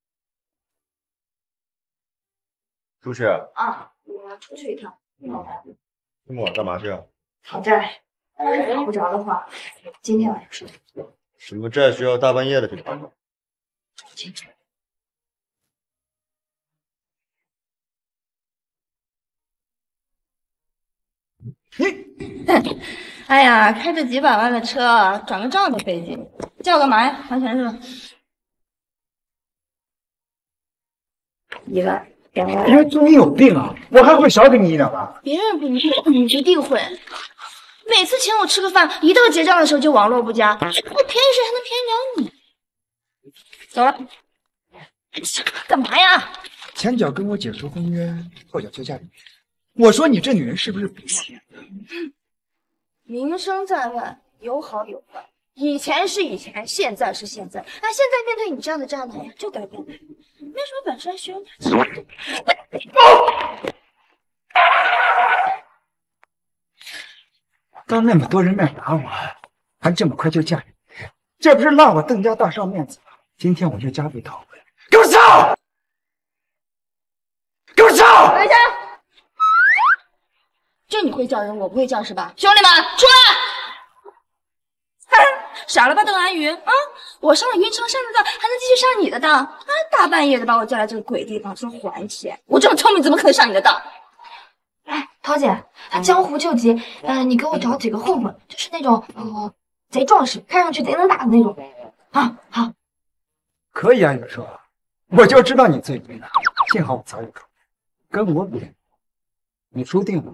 出去啊，我要出去一趟。 这么晚干嘛去啊？ 讨债。讨不着的话，今天晚上睡。 什么债需要大半夜的去讨？ 不清楚。哎呀，开着几百万的车，转个账都费劲，叫干嘛呀？还钱是吧？1万、2万。 你终于有病啊！我还会少给你一点吧？ 别人不会，你一定会。每次请我吃个饭，一到结账的时候就网络不佳，我便宜谁还能便宜了你？走了。干嘛呀？ 前脚跟我解除婚约，后脚就嫁给你。我说你这女人是不是不要脸？ 名声在外，有好有坏。以前是以前，现在是现在。那现在面对你这样的渣男呀，就该变态。没什么本事还学人家。 当那么多人面打我，还这么快就嫁给你，这不是落我邓家大少面子吗？今天我就加倍讨回来。给我上！给我上！ 回家。就你会叫人，我不会叫是吧？兄弟们，出来！傻了吧，邓安宇啊！我上了云城山的当，还能继续上你的当？啊！大半夜的把我叫来这个鬼地方，说还钱，我这么聪明，怎么可能上你的当？哎，桃姐，江湖救急，你给我找几个混混，就是那种贼壮实，看上去贼能打的那种。啊，好， 可以啊，有叔，我就知道你最为难，幸好我早有准备，跟我比，你输定了。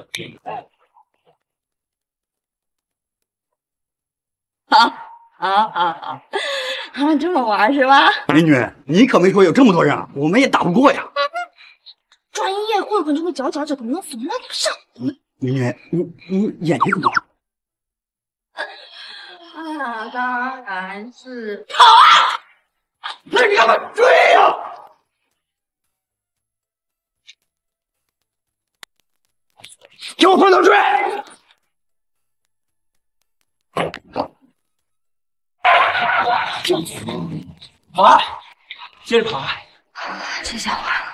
好，这么玩是吧？ 美女，你可没说有这么多人，我们也打不过呀。 专业混混中的佼佼者，能怂到你上。 女女，你眼睛怎么了？ 那当然是跑啊！那你干嘛追呀？给我分头追！跑啊！接着跑啊！ 这下完了。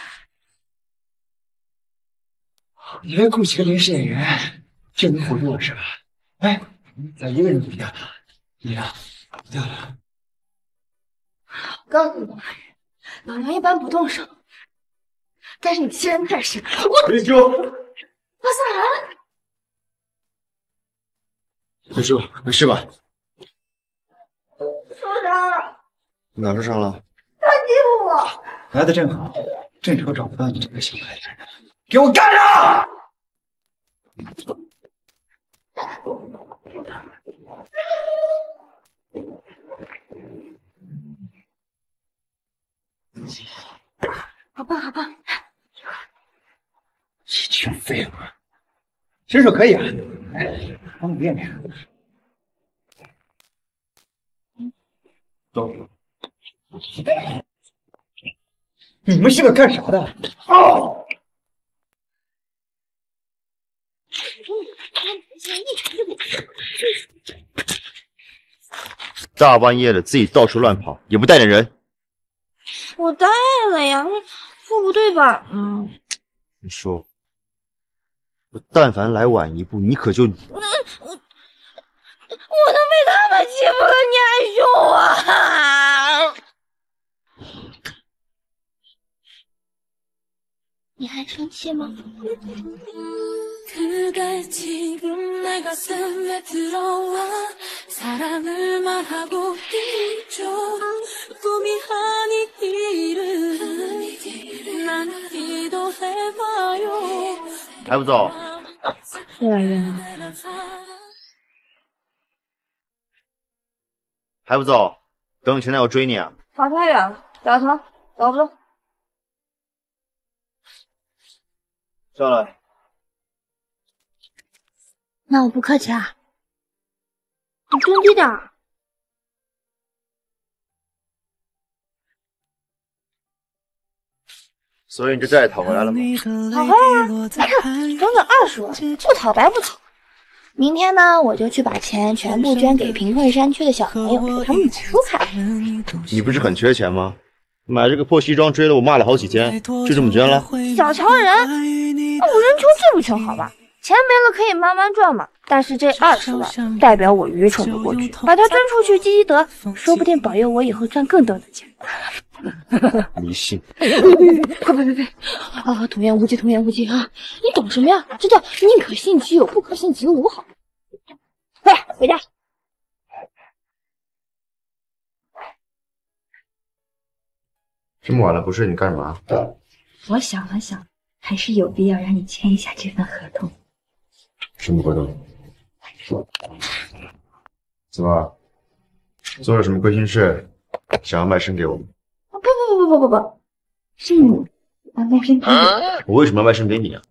你为雇几个临时演员，就能唬住我是吧？哎，咋一个人都不掉了？你呢？不掉了。 我告诉你，老娘一般不动手，但是你欺人太甚。我林叔， 老三兰， 林叔，没事吧？ 受伤了， 哪受伤了？ 他欺负我。 来的正好，正愁找不到你这个小坏蛋，给我干上！ 好棒，好棒！ 一群废物，身手可以啊！哎，帮你练练。走。你们是个干啥的？哦！ 大半夜的自己到处乱跑，也不带点人。 我带了呀，货不对版。 你说，我但凡来晚一步，你可就…… 我都被他们欺负了，你还凶我？你还生气吗？ 그대 지금 내 가슴에 들어와 사랑을 말하고 있죠 꿈이 아닌 일은 난 기도해봐요 还不走？ 幼儿园。 还不走？等你前男友追你啊？ 跑太远了，脚疼，走不动。 上来。 那我不客气啊，你蹲低点儿。 所以你这债讨回来了吗？ 讨回来了，你看，整整20万，不讨白不讨。明天呢，我就去把钱全部捐给贫困山区的小朋友，给他们买蔬菜。 你不是很缺钱吗？买这个破西装追了我骂了好几天，就这么捐了？ 小瞧人，5人穷志不穷，好吧。 钱没了可以慢慢赚嘛，但是这20万代表我愚蠢的过去，把它捐出去积积德，说不定保佑我以后赚更多的钱。 迷信！ 别！啊，童言无忌，童言无忌啊！你懂什么呀？这叫宁可信其有，不可信其无，好。快回家。 这么晚了不睡，你干什么？ 我想了想，还是有必要让你签一下这份合同。 什么合同？怎么做了什么亏心事，想要卖身给我们？ 不，是你把卖身给我。 我为什么要卖身给你啊？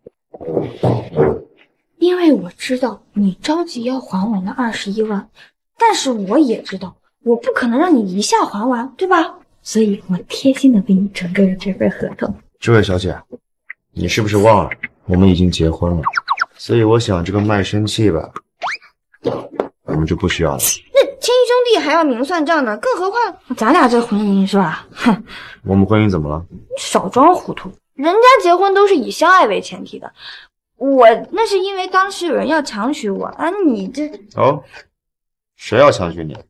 因为我知道你着急要还我那21万，但是我也知道我不可能让你一下还完，对吧？所以我贴心的为你准备了这份合同。 这位小姐，你是不是忘了我们已经结婚了？ 所以我想这个卖身契吧，我们就不需要了。 那亲兄弟还要明算账呢，更何况咱俩这婚姻是吧？哼， 我们婚姻怎么了？ 少装糊涂，人家结婚都是以相爱为前提的。我那是因为当时有人要强娶我啊，你这…… 哦，谁要强娶你？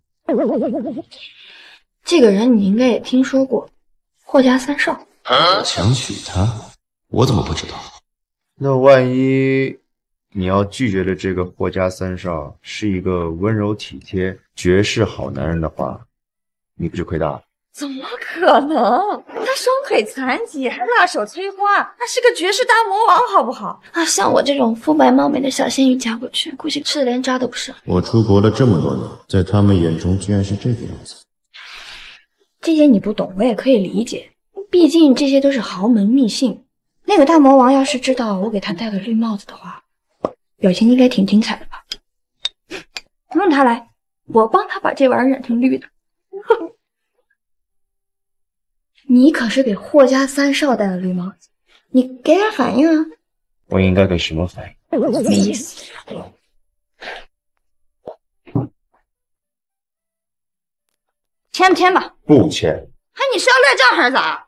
这个人你应该也听说过，霍家三少。 强娶她？我怎么不知道？那万一…… 你要拒绝的这个霍家三少是一个温柔体贴、绝世好男人的话，你不就亏大了？ 怎么可能？他双腿残疾，还辣手摧花，他是个绝世大魔王，好不好？啊，像我这种肤白貌美的小仙女嫁过去，估计吃的连渣都不是。 我出国了这么多年，在他们眼中居然是这个样子。 这些你不懂，我也可以理解，毕竟这些都是豪门秘辛。 那个大魔王要是知道我给他戴了绿帽子的话，表情应该挺精彩的吧？不用他来，我帮他把这玩意儿染成绿的。你可是给霍家三少戴了绿帽子，你给点反应啊！ 我应该给什么反应？ 没意思。签不签吧？ 不签。 哎，你是要赖账还是咋？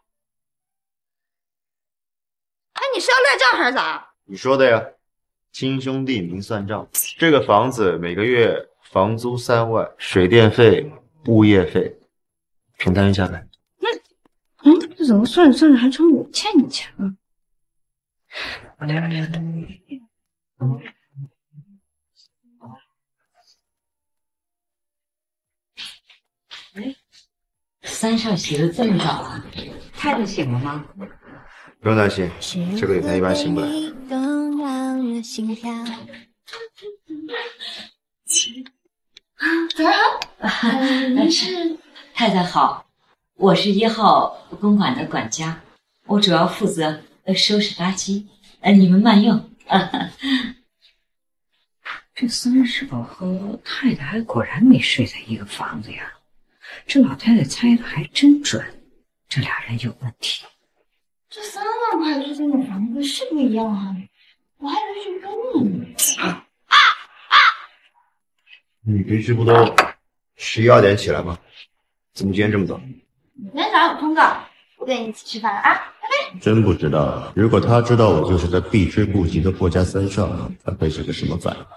哎，你是要赖账还是咋？ 你说的呀，亲兄弟明算账。这个房子每个月房租3万，水电费、物业费，平摊下来。 这怎么算着算着还成我欠你钱了？ 三少洗的这么早啊？太太醒了吗？ 不用担心，这个礼他一般醒不来。 早上好， 你是太太好，我是1号公馆的管家，我主要负责收拾垃圾，你们慢用。这三少和太太还果然没睡在一个房子呀，这老太太猜的还真准，这俩人有问题。 这3万块租金的房子是不一样啊，我还以为是更呢。 你平时不都11、12点起来吗？怎么今天这么早？ 今天早上有通告，不跟你一起吃饭了啊，拜拜。 真不知道，如果他知道我就是他避之不及的霍家三少，他会是个什么反应？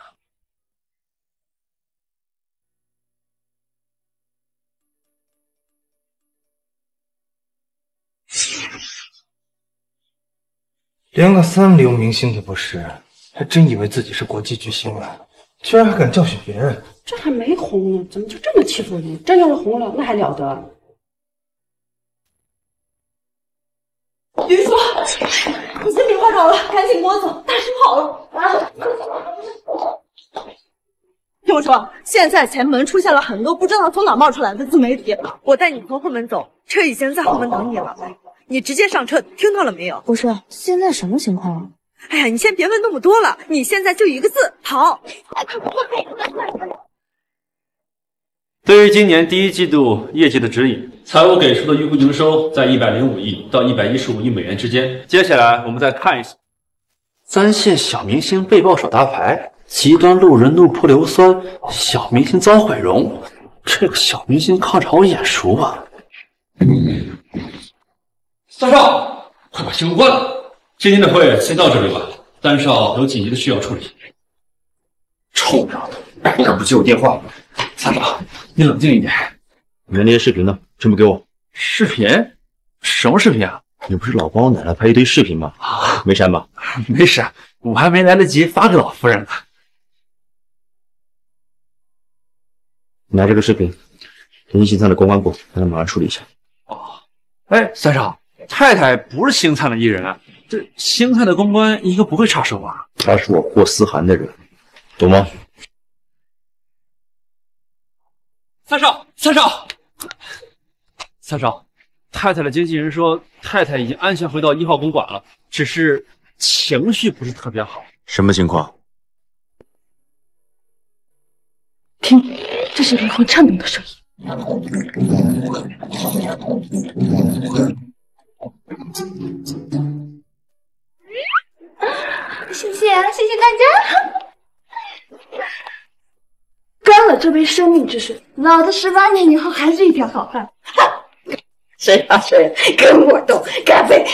连个3流明星都不是，还真以为自己是国际巨星了，居然还敢教训别人。 这还没红呢，怎么就这么欺负人？真要是红了，那还了得？ 于叔，你先别画稿了，赶紧跟我走，大师跑了啊！听我说，现在前门出现了很多不知道从哪冒出来的自媒体，我带你从后门走，车已经在后门等你了，你直接上车，听到了没有？ 不是，现在什么情况？ 哎呀，你先别问那么多了，你现在就一个字，跑！ 对于今年第1季度业绩的指引，财务给出的预估营收在105亿到115亿美元之间。接下来我们再看一下3线小明星被爆耍大牌，极端路人怒泼硫酸，小明星遭毁容。这个小明星看着好眼熟啊！三少，快把新闻关了。今天的会先到这里吧，三少有紧急的需要处理。臭丫头，敢不接我电话？三少，你冷静一点。 你的那些视频呢？全部给我。 视频？什么视频啊？ 你不是老帮我奶奶拍一堆视频吗？没删吧？ 没删，我还没来得及发给老夫人呢。 拿这个视频联系星灿的公关部，让他马上处理一下。 哎，三少，太太不是星灿的艺人啊，这星灿的公关应该不会插手吧？ 他是我霍思涵的人，懂吗？ 三少，太太的经纪人说，太太已经安全回到1号公馆了，只是情绪不是特别好。 什么情况？ 听，这是灵魂颤动的声音。谢谢大家。干了这杯生命之水，老子18年以后还是一条好汉。 谁呀谁？跟我斗，干杯！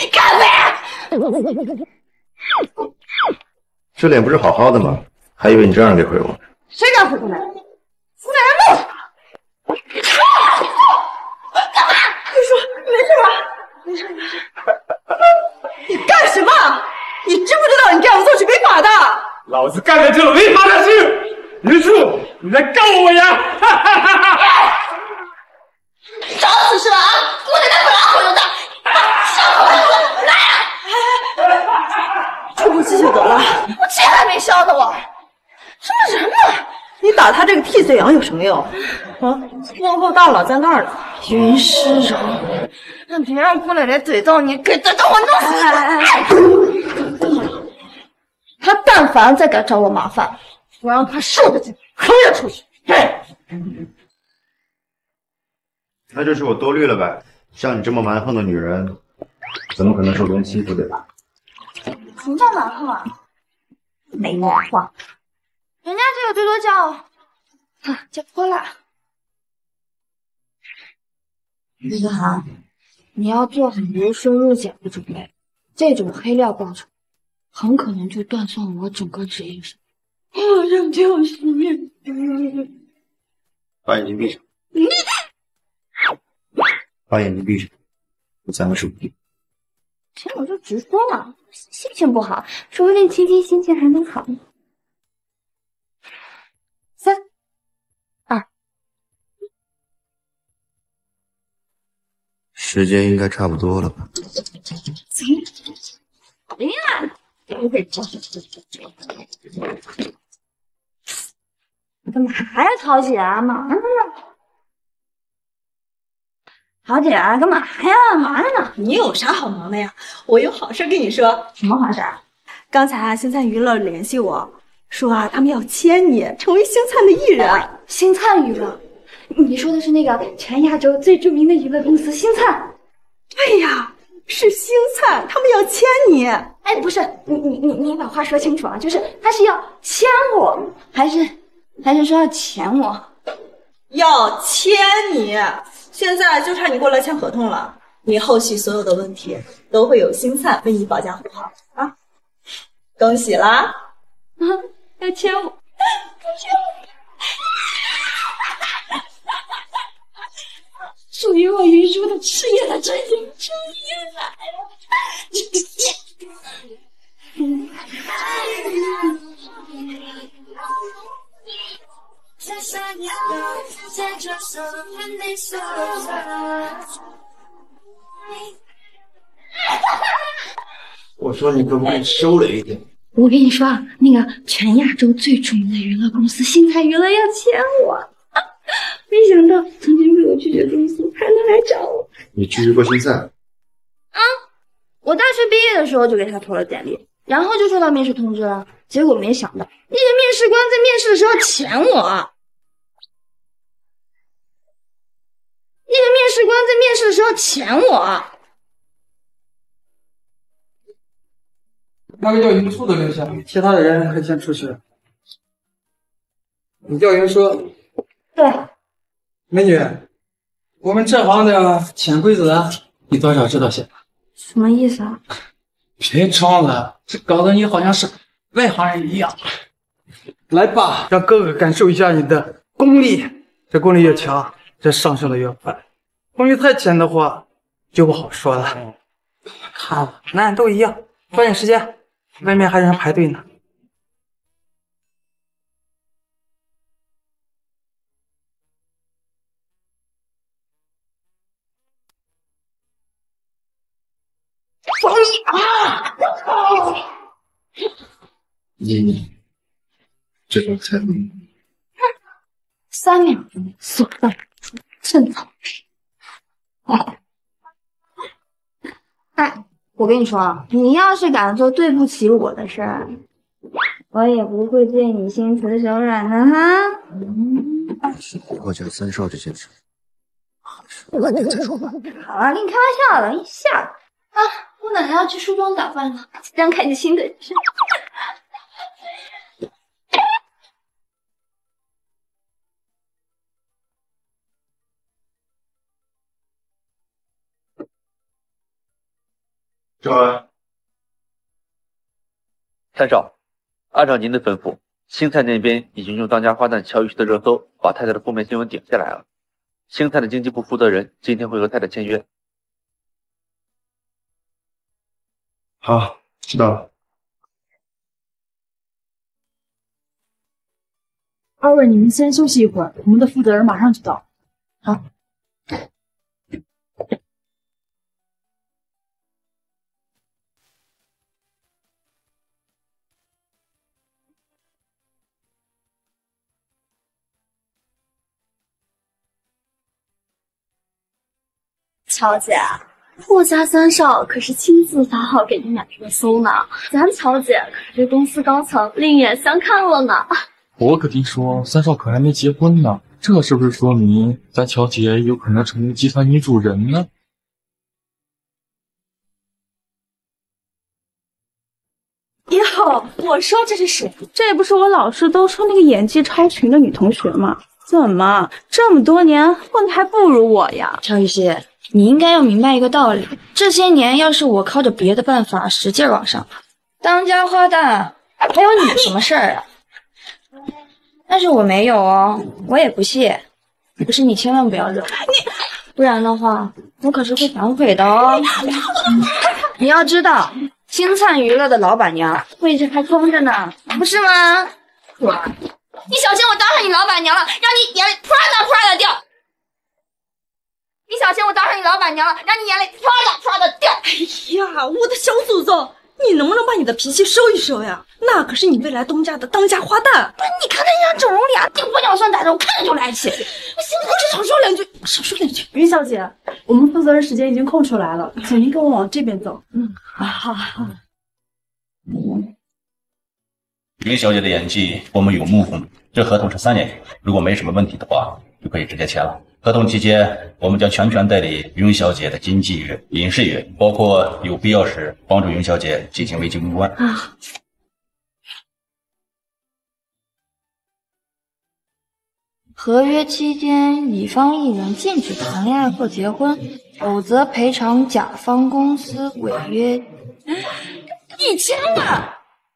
这脸不是好好的吗？还以为你这样给毁我。 谁敢毁我奶奶？死奶奶弄死他！干嘛？你说没事吧？没事。你干什么？你知不知道你这样做是违法的？ 老子干的就是违法的事。于树，你在告我呀！ 找死是吧？我奶奶本来好用的，上我来！这不气就得了，我气还没消呢，我什么人呢？ 你打他这个替罪羊有什么用？啊，往后大佬在那儿呢。 云诗柔，让别人过来怼到你，给怼到我弄死！他但凡再敢找我麻烦，我让他受得起，横着出去。 那就是我多虑了呗。像你这么蛮横的女人，怎么可能受别人欺负，对吧？ 什么叫蛮横啊？没文化。人家这个最多叫泼辣。李子涵，你要做好如奢入俭的准备，这种黑料爆出，很可能就断送我整个职业生涯。我想跳戏。 把眼睛闭上。把眼睛闭上。我35题。 行，我就直说嘛，心情不好，说不定七七心情还能好。3、2。 时间应该差不多了吧？ 哎呀，你干嘛还桃姐啊？忙着呢。桃姐，干嘛呀？忙着呢。 你有啥好忙的呀？我有好事跟你说。 什么好事？ 刚才啊，星灿娱乐联系我说啊，他们要签你成为星灿的艺人。 星灿娱乐？你说的是那个全亚洲最著名的娱乐公司星灿？ 对呀，是星灿，他们要签你。 哎，不是，你把话说清楚啊，就是他是要签我，还是说要钱我？ 要签你。现在就差你过来签合同了，你后续所有的问题都会有星灿为你保驾护航啊！恭喜啦！ 要签我，属于我云舒的事业的真心终于来我说你可不可以收敛一点？ 我跟你说啊，那个全亚洲最著名的娱乐公司星灿娱乐要签我，没想到曾经被我拒绝的公司还能来找我。 你拒绝过星灿？ 啊！我大学毕业的时候就给他投了简历，然后就收到面试通知了。结果没想到，那个面试官在面试的时候潜我。 那个调研处的留下，其他的人可以先出去。你调研说， 对， 美女，我们这行的潜规则你多少知道些？ 什么意思啊？ 别装了，这搞得你好像是外行人一样。来吧，让哥哥感受一下你的功力。这功力越强，这上升的越快。功力太浅的话，就不好说了。看了，男人都一样，抓紧时间，外面还有人排队呢。 放你啊！ 你这种才能 3秒钟锁断正常。哎，我跟你说啊，你要是敢做对不起我的事儿，我也不会对你心慈手软的哈。 霍家三少这件事， 好了，跟你开玩笑的，你吓的啊！我哪还要去梳妆打扮呢？即将开启新的人生。 赵安， 三少，按照您的吩咐，星菜那边已经用当家花旦乔雨旭的热搜把太太的负面新闻顶下来了。星菜的经济部负责人今天会和太太签约。 好，知道了。 二位，你们先休息一会儿，我们的负责人马上就到。好。 乔姐，霍家三少可是亲自发号给你俩热搜呢，咱乔姐可是对公司高层另眼相看了呢。 我可听说三少可还没结婚呢，这是不是说明咱乔姐有可能成为集团女主人呢？ 哟，我说这是谁？这不是我老师都说那个演技超群的女同学吗？怎么这么多年混的还不如我呀？ 乔雨熙，你应该要明白一个道理，这些年要是我靠着别的办法使劲往上爬，当家花旦还有你什么事儿啊？但是我没有哦，我也不屑。可是你千万不要惹我，不然的话，我可是会反悔的哦。你要知道，星灿娱乐的老板娘位置还空着呢，不是吗？ 你小心我当上你老板娘了，让你眼泪啪嗒啪嗒掉！你小心我当上你老板娘了，让你眼泪啪嗒啪嗒掉！ 哎呀，我的小祖宗，你能不能把你的脾气收一收呀？那可是你未来东家的当家花旦。 不是，你看他那张整容脸，顶玻尿酸打的，我看着就来气。我现在就少说两句，少说两句。 云小姐，我们负责人时间已经空出来了，请您跟我往这边走。 好。 云小姐的演技我们有目共睹，这合同是3年，如果没什么问题的话，就可以直接签了。合同期间，我们将全权代理云小姐的经纪业、影视业，包括有必要时帮助云小姐进行危机公关。 合约期间，乙方艺人禁止谈恋爱或结婚，否则赔偿甲方公司违约1000万。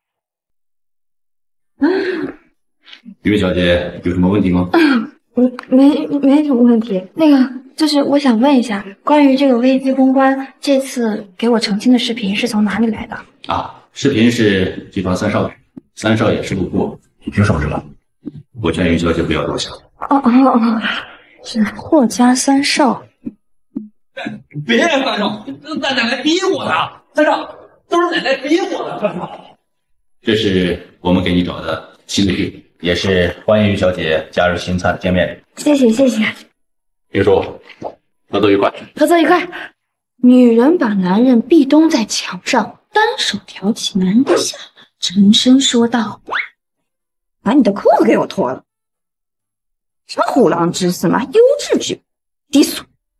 云小姐有什么问题吗？ 没什么问题。那个就是我想问一下，关于这个危机公关，这次给我澄清的视频是从哪里来的？ 视频是集团3少爷，3少爷是路过，你凭什么知道？我劝云小姐不要多想。 是霍家3少。 别三少，奶奶逼我的，三少都是奶奶逼我的。 这是我们给你找的新的剧，也是欢迎云小姐加入星灿的见面礼。 谢谢。 听说合作愉快。 合作愉快。女人把男人壁咚在墙上，单手挑起男人的下巴，沉声说道：“ 把你的裤子给我脱了！什么虎狼之词嘛，优质剧，低俗。”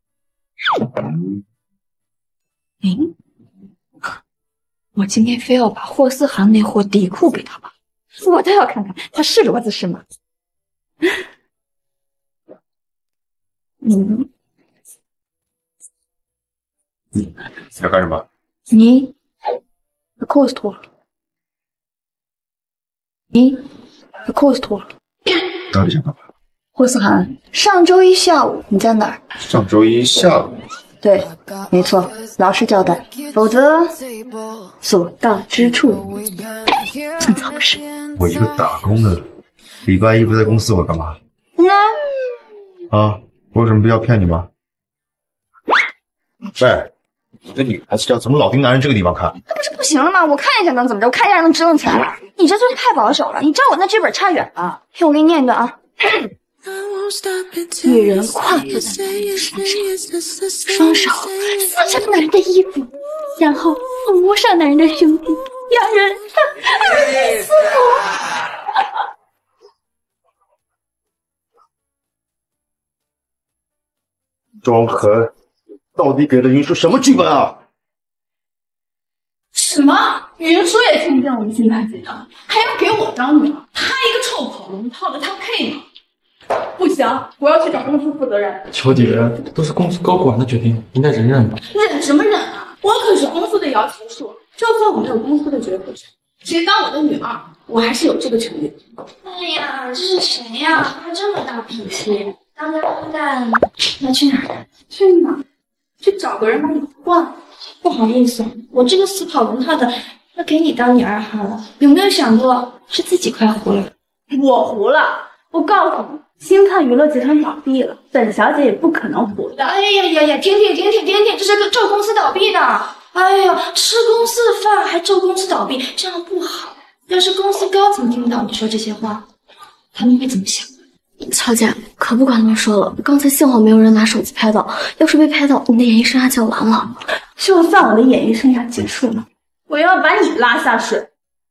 我今天非要把霍思涵那货底裤给他吧，我倒要看看他是骡子是马。 你要干什么？ 你把裤子脱了。 到底想干嘛？ 霍思涵，上周一下午你在哪儿？ 上周一下午。 对，没错，老实交代，否则所到之处寸草不生。 我一个打工的，礼拜一不在公司，我干嘛？我有什么必要骗你吗？喂，你个女孩子家怎么老盯男人这个地方看？ 那不是不行了吗？我看一下能怎么着？我看一下能值多少钱？你这就是太保守了，你照我那剧本差远了。听我给你念一段啊。女人跨步在男人身上，双手撕下男人的衣服，然后扶上男人的胸部，两人二人四目。 庄恒，到底给了云舒什么剧本啊？ 什么？云舒也听见我们星探集团，还要给我当女儿？他一个臭跑龙套的，他配吗？不行，我要去找公司负责人。 乔姐，都是公司高管的决定，应该忍忍吧。 忍什么忍啊！我可是公司的摇旗树，就算我没有公司的绝户权，谁当我的女儿，我还是有这个权利。 哎呀，这是谁呀？他这么大脾气，当家花旦要去哪儿？ 去哪儿？去找个人把你换。 不好意思，我这个死跑龙套的要给你当女儿好了。有没有想过是自己快糊了？ 我糊了？我告诉你，星探娱乐集团倒闭了，本小姐也不可能糊的。 哎呀，停，这是咒公司倒闭的。哎呀，吃公司的饭还咒公司倒闭，这样不好。要是公司高层听到你说这些话，他们会怎么想？ 乔姐，可不管那么说了，刚才幸好没有人拿手机拍到，要是被拍到，你的演艺生涯就完了。 就算我的演艺生涯结束了，我要把你拉下水。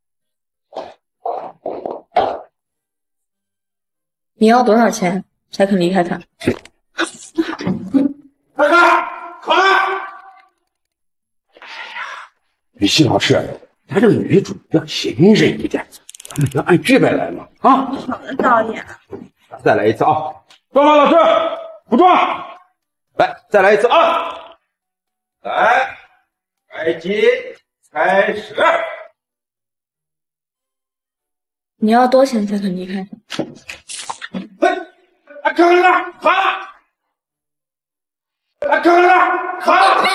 你要多少钱才肯离开他？ 快看，快！雨欣老师，他这个女主要谨慎一点，咱们要按剧本来嘛。啊， 好的，导演。 再来一次啊！装吧，老师，不装。来，再来一次啊！来，开机，开始。 你要多少钱才肯离开他？ 看看那，卡了！看看那，卡了！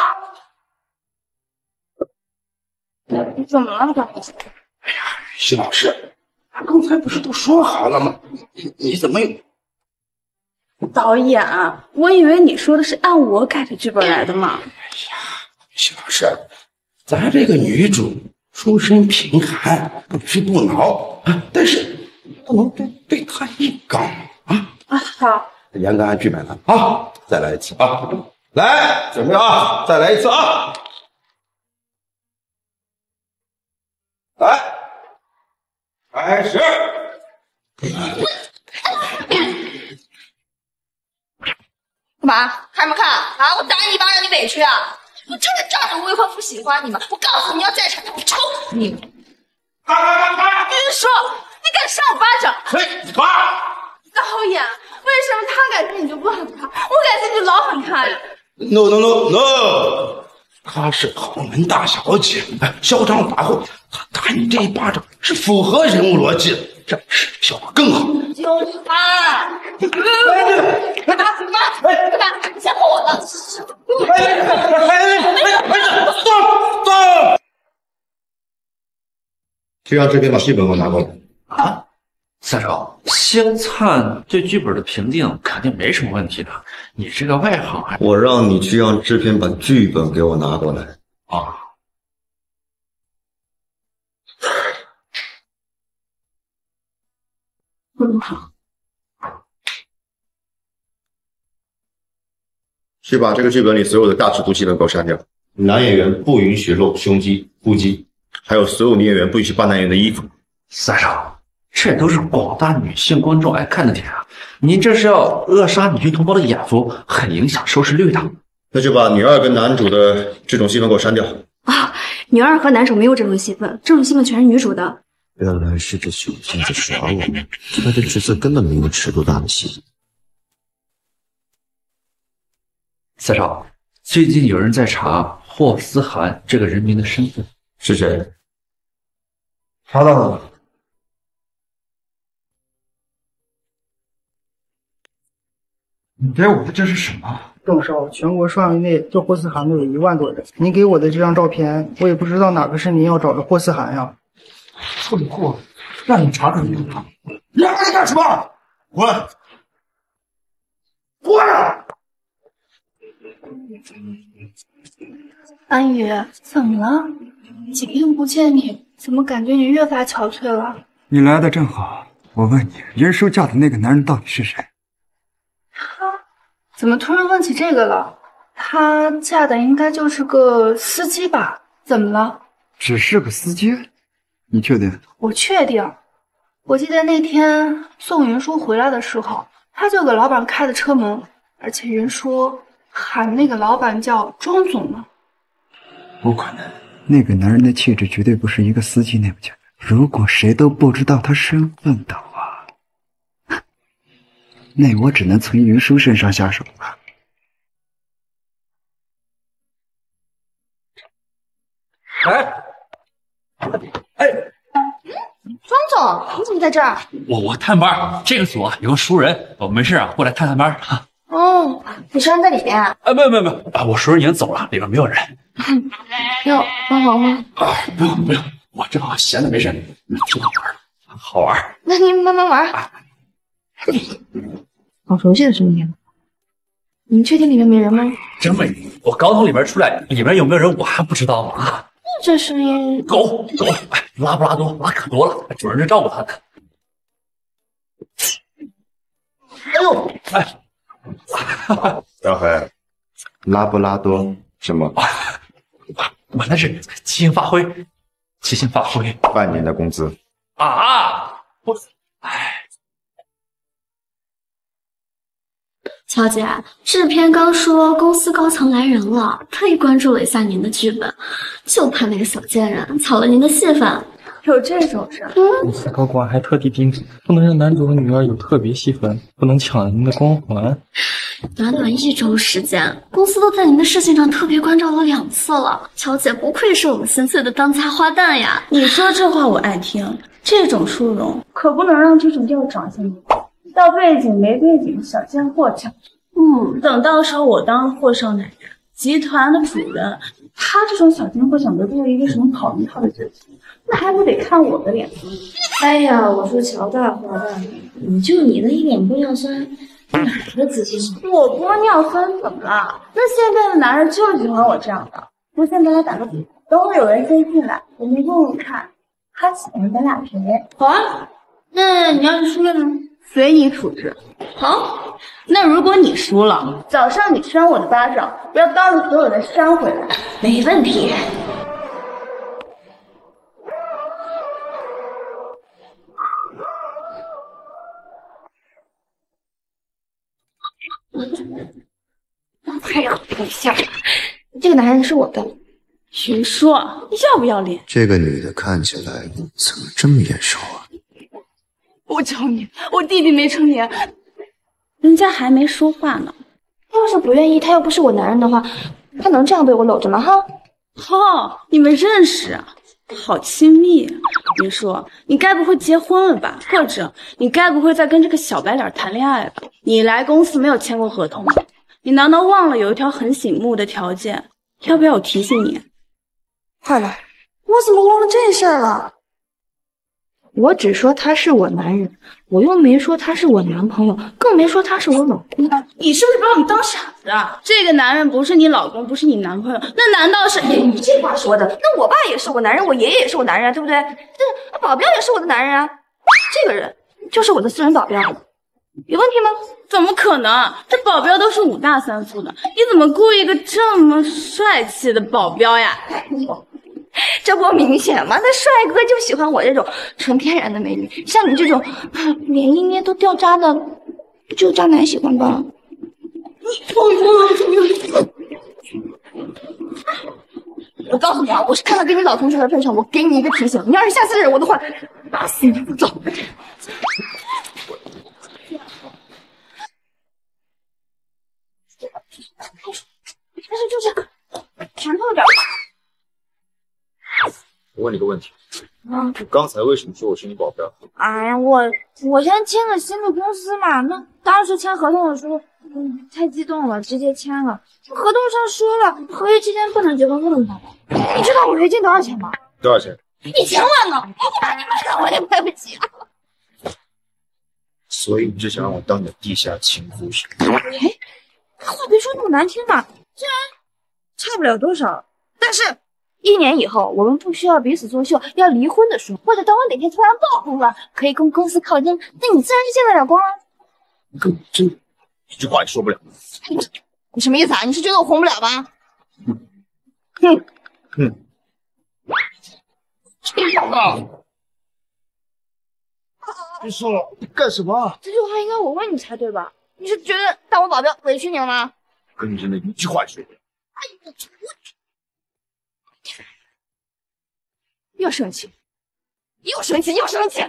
你怎么了，导演？ 哎呀，雨欣老师，刚才不是都说好了吗？你怎么有？ 导演，我以为你说的是按我改的剧本来的嘛。 哎呀，雨欣老师，咱这个女主出身贫寒，不屈不挠，但是不能对她一刚啊！ 啊，好， 严格按剧本来啊！再来一次啊！来，准备啊！再来一次啊！来，开始。 干嘛？看什么看啊？我打你一巴掌，你委屈啊？我真的仗着未婚夫喜欢你吗？我告诉你，要再吵，我抽死你！ 云舒，你敢扇我巴掌？导演，为什么他改进你就不喊他，我改进你就老喊他呀 ？No， 她是豪门大小姐，嚣张跋扈，她打你这一巴掌是符合人物逻辑的，这是效果更好。 就是他！干嘛？吓唬我了 ！stop！ 就让这边把剧本给我拿过来。 啊，三少，星灿对剧本的评定肯定没什么问题的。你这个外行还…… 我让你去让制片把剧本给我拿过来。 啊。 好。 去把这个剧本里所有的大尺度戏份给我删掉。男演员不允许露胸肌、腹肌，还有所有女演员不允许扒男演员的衣服。 三少，这都是广大女性观众爱看的点啊！您这是要扼杀女性同胞的眼福，很影响收视率的。 那就把女二跟男主的这种戏份给我删掉。 啊，女二和男主没有这种戏份，这种戏份全是女主的。 原来是这小仙在耍我们，他的角色根本没有尺度大的戏。 三少，最近有人在查霍思涵这个人名的身份， 是谁？ 查到了。你给我的这是什么？ 郑少，全国范围内叫霍思涵的有1万多人。您给我的这张照片，我也不知道哪个是您要找的霍思涵呀。 错了，让你查出来。 你还干什么？滚！滚！ 安宇，怎么了？几天不见你，怎么感觉你越发憔悴了？ 你来的正好，我问你，云舒嫁的那个男人到底是谁？ 怎么突然问起这个了？她嫁的应该就是个司机吧？怎么了？ 只是个司机？你确定？ 我确定。我记得那天送云舒回来的时候，他就给老板开的车门，而且人说喊那个老板叫庄总呢。 不可能，那个男人的气质绝对不是一个司机那么简单。如果谁都不知道他身份的话，那我只能从云舒身上下手了。 庄总，你怎么在这儿？ 我探班，这个组啊有个熟人，我没事啊过来探班。 哦，你熟人在里面啊？ 没有啊，我熟人已经走了，里边没有人。 要帮忙吗？ 啊，不用，我正好闲的没事，挺好玩。 那您慢慢玩。好熟悉的声音。你确定里面没人吗？ 真没，我刚从里面出来，里面有没有人我还不知道吗？啊， 这声音， 狗，拉布拉多，拉可多了，主人正照顾他呢。 哎呦， 哎， 小黑，拉布拉多什么？ 我那是即兴发挥，即兴发挥。 半年的工资啊！ 乔姐，制片刚说公司高层来人了，特意关注了一下您的剧本，就怕那个小贱人抢了您的戏份。 有这种事？ 公司高管还特地叮嘱，不能让男主和女二有特别戏份，不能抢您的光环。 短短1周时间，公司都在您的事情上特别关照了2次了。乔姐不愧是我们新翠的当家花旦呀！ 你说这话我爱听，这种殊荣可不能让这种要长相到背景没背景的小贱货抢。等到时候我当了货少奶奶，集团的主人，他这种小贱货想得做一个什么跑龙套的角色，那还不得看我的脸色？ 哎呀，我说乔大花旦，你那一脸玻尿酸，哪来的自信？ 我玻尿酸怎么了？那现在的男人就喜欢我这样的。不信咱俩打个比，等会有人先进来，我们问问看，他喜欢咱俩谁？ 好啊，那你要是输了呢？ 随你处置。好，那如果你输了，早上你扇我的巴掌，不要当着所有人扇回来。 没问题。哎呀，等一下，这个男人是我的。 谁说？要不要脸？ 这个女的看起来怎么这么眼熟啊？ 我求你，我弟弟没成年，人家还没说话呢。 他要是不愿意，他又不是我男人的话，他能这样被我搂着吗？哈！ 你们认识啊？好亲密啊！你说，你该不会结婚了吧？或者你该不会在跟这个小白脸谈恋爱吧？你来公司没有签过合同吗？你难道忘了有一条很醒目的条件？要不要我提醒你？ 坏了，我怎么忘了这事儿了？我只说他是我男人，我又没说他是我男朋友，更没说他是我老公。 你是不是把我们当傻子啊？这个男人不是你老公，不是你男朋友，那难道是你这话说的？那我爸也是我男人，我爷爷也是我男人，对不对？这保镖也是我的男人啊。这个人就是我的私人保镖，有问题吗？ 怎么可能？这保镖都是5大3粗的，你怎么雇一个这么帅气的保镖呀？ 这不明显吗？那帅哥就喜欢我这种纯天然的美女，像你这种脸一捏都掉渣的，不就渣男喜欢吧？我告诉你啊，我是看到跟你老同学的份上，我给你一个提醒，你要是下次惹我的话，打死你！走。就是拳头点。 我问你个问题，你刚才为什么说我是你保镖？ 哎呀，我先签了新的公司嘛，那当时签合同的时候，太激动了，直接签了。合同上说了，合约期间不能结婚，不能跑。你知道违约金多少钱吗？ 多少钱 ？1000万呢！你把你买了，我也买不起啊。 所以你就想让我当你的地下情夫是吗？ 哎，话别说那么难听嘛，虽然差不了多少，但是1年以后我们不需要彼此作秀，要离婚的时候，或者当我哪天突然爆红了，可以跟公司靠近，那你自然是见得了光啊。 你根本真一句话也说不了。 你什么意思啊？你是觉得我红不了吗？ 别说了，你干什么？ 这句话应该我问你才对吧？你是觉得当我保镖委屈你了吗？ 跟你真的一句话也说不了。 又生气！我站住！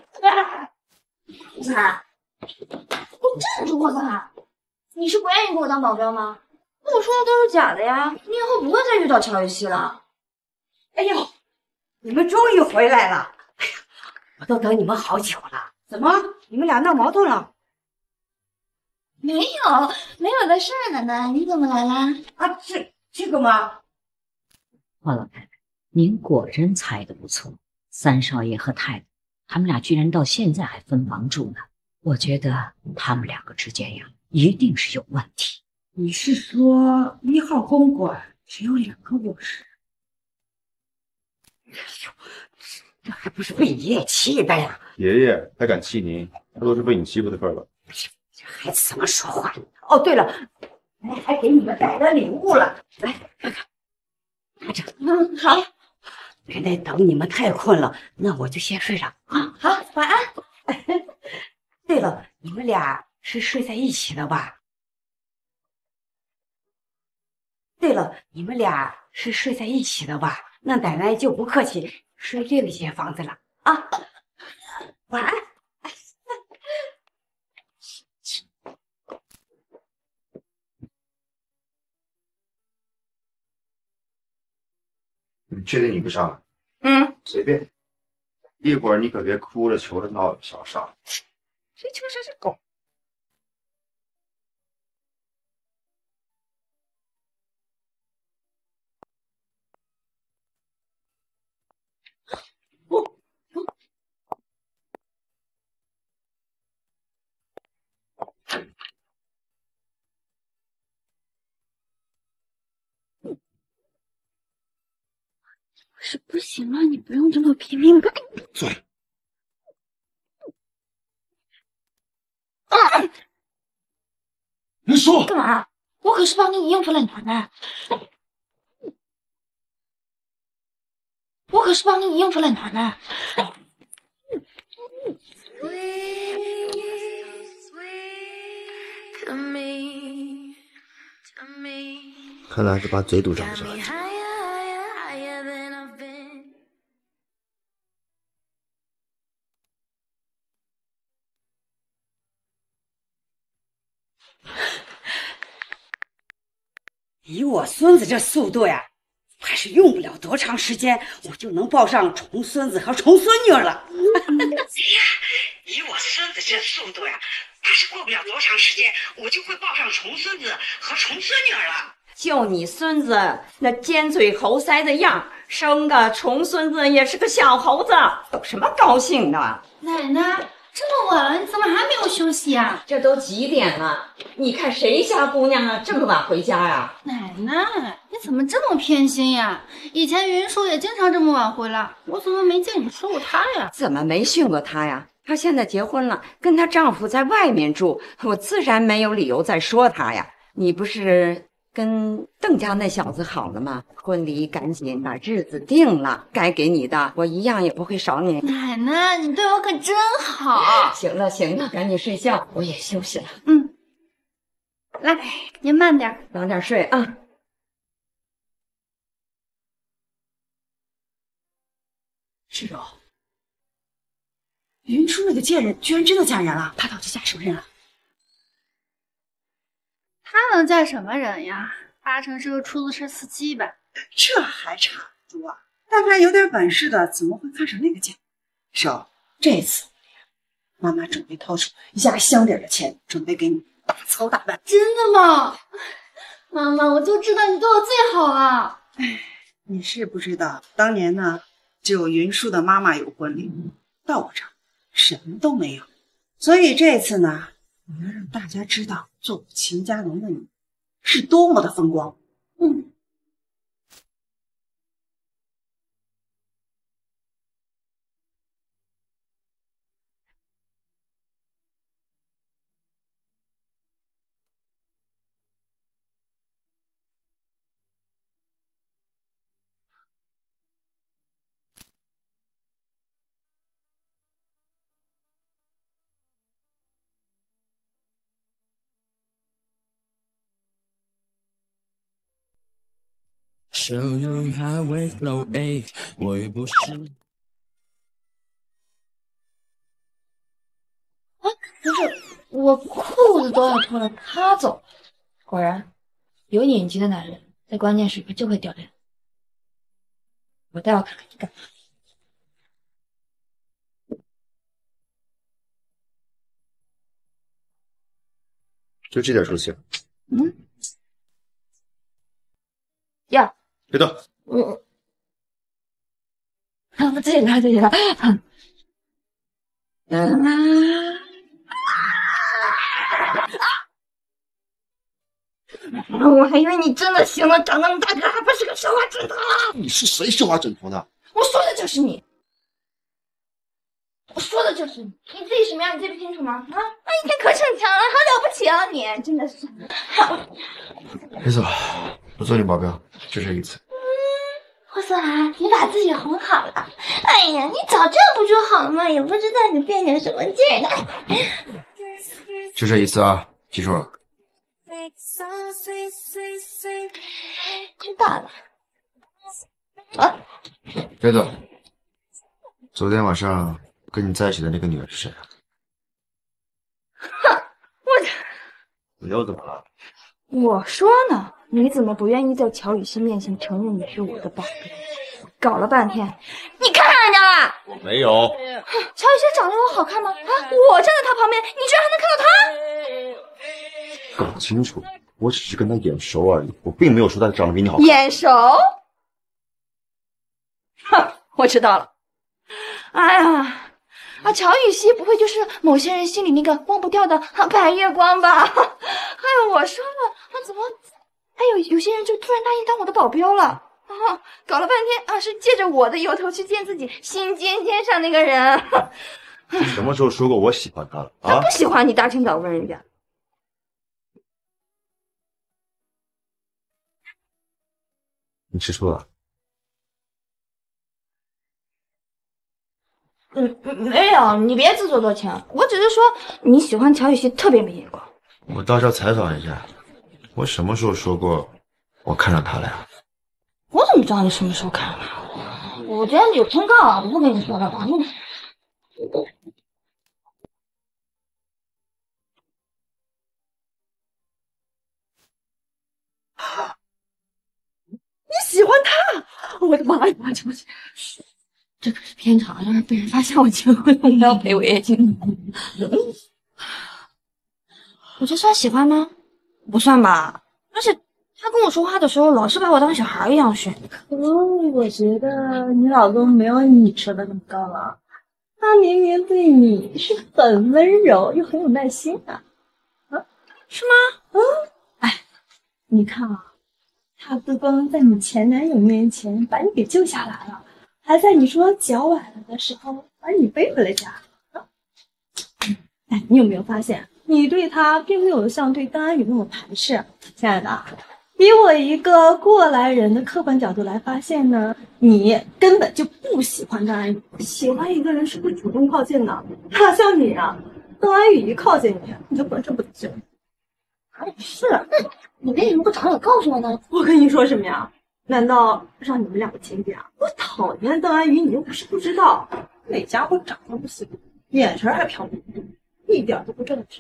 我干嘛？你是不愿意给我当保镖吗？我说的都是假的呀！你以后不会再遇到乔雨熙了。 哎呦，你们终于回来了！哎呀，我都等你们好久了。怎么，你们俩闹矛盾了？ 没有的事儿，奶奶，你怎么来啦？ 啊，这个吗？ 华老太太，您果真猜得不错，三少爷和太太他们俩居然到现在还分房住呢。我觉得他们2个之间呀，一定是有问题。 你是说1号公馆只有2个卧室？哎呦，这还不是被爷爷气的呀！ 爷爷还敢气您，他都是被你欺负的份了。 孩子怎么说话？哦，对了，我还给你们带了礼物了，来看看，拿着。好。奶奶等你们太困了，那我就先睡了啊。好，晚安。对了，你们俩是睡在一起的吧？对了，你们俩是睡在一起的吧？那奶奶就不客气，睡另一间房子了啊。晚安。 你确定你不上来？随便。一会儿你可别哭着求着闹着想上。 谁求谁是狗。 是不行了，你不用这么拼命。 嘴。 你说干嘛？我可是帮你应付了奶奶，我可是帮你应付了奶奶。 看来还是把嘴堵上比较安全。 以我孙子这速度呀，怕是用不了多长时间，我就能抱上重孙子和重孙女了。以我孙子这速度呀，怕是过不了多长时间，我就会抱上重孙子和重孙女了。就你孙子那尖嘴猴腮的样，生个重孙子也是个小猴子，有什么高兴的？ 奶奶，这么晚了，你怎么还没有休息呀？ 这都几点了？你看谁家姑娘啊这么晚回家呀？ 奶奶，你怎么这么偏心呀？以前云舒也经常这么晚回来，我怎么没见你说过她呀？ 怎么没训过她呀？她现在结婚了，跟她丈夫在外面住，我自然没有理由再说她呀。你不是跟邓家那小子好了吗？婚礼赶紧把日子定了，该给你的我一样也不会少你。 奶奶，你对我可真好。 行了行了，赶紧睡觉，我也休息了。 来，您慢点， 早点睡啊。 是哦，云舒那个贱人居然真的嫁人了，她到底嫁什么人了？ 她能嫁什么人呀？八成是个出租车司机吧？ 这还差不多啊！但凡有点本事的，怎么会看上那个贱人？少，这次妈妈准备掏出压箱底的钱，准备给你大操大办。 真的吗？妈妈，我就知道你对我最好了。 哎，你是不知道，当年呢，只有云舒的妈妈有婚礼，到我这儿什么都没有。所以这次呢，我要让大家知道，做秦家龙的你是多么的风光。 收入还未 flow， 我也不是。 不是，我裤子都要脱了，他走。果然，有眼睛的男人在关键时刻就会掉链。我倒要看看你干嘛。 就这点出息。 呀， 别动。 自己来，自己来。我还以为你真的行了，长那么大个还不是个绣花枕头。 你是谁绣花枕头的？ 我说的就是你。 我说的就是你，你自己什么样你自己不清楚吗？啊，那一天可逞强了，好了不起啊你，真的是。 别走，我做你保镖，就这一次。 霍思涵，你把自己哄好了。哎呀，你早这样不就好了吗？也不知道你变成什么劲儿呢。 就这一次啊，记住了。 知道了。啊， 别走。昨天晚上跟你在一起的那个女人是谁啊？ 哼， 你又怎么了？ 我说呢，你怎么不愿意在乔雨欣面前承认你是我的宝贝？搞了半天，你看上人家了？ 我没有。 乔雨欣长得有好看吗？啊，我站在她旁边，你居然还能看到她？ 搞清楚，我只是跟她眼熟而已，我并没有说她长得比你好看。 眼熟？哼，我知道了。哎呀，乔雨欣不会就是某些人心里那个忘不掉的白月光吧？哎呦，我说了，怎么还有些人就突然答应当我的保镖了？啊，搞了半天是借着我的由头去见自己心尖尖上那个人。 你什么时候说过我喜欢他了？啊， 他不喜欢你大清早问人家。 你吃醋了？ 没有，你别自作多情。我只是说你喜欢乔雨欣特别没眼光。 我倒是要采访一下，我什么时候说过我看上他了呀？ 我怎么知道你什么时候看上他？我觉得你有通告，我不跟你说了吧？你喜欢他？我的妈呀！这可是片场，要是被人发现我结婚了，我要赔违约金。我这算喜欢吗？不算吧。而且他跟我说话的时候，老是把我当小孩一样训。 我觉得你老公没有你说的那么高冷，他明明对你是很温柔又很有耐心的。啊， 是吗？ 哎，你看啊，他不光在你前男友面前把你给救下来了，还在你说脚崴了的时候把你背回了家。哎，你有没有发现，你对他并没有像对邓安宇那么排斥？亲爱的，以我一个过来人的客观角度来发现呢，你根本就不喜欢邓安宇。喜欢一个人是会主动靠近的，像你啊，邓安宇一靠近你，你就浑身不得劲。 是，你为什么不早点告诉我呢？ 我跟你说什么呀？难道让你们两个亲近啊？我讨厌邓安宇，你又不是不知道，那家伙长得不行，眼神还飘忽，一点都不正直。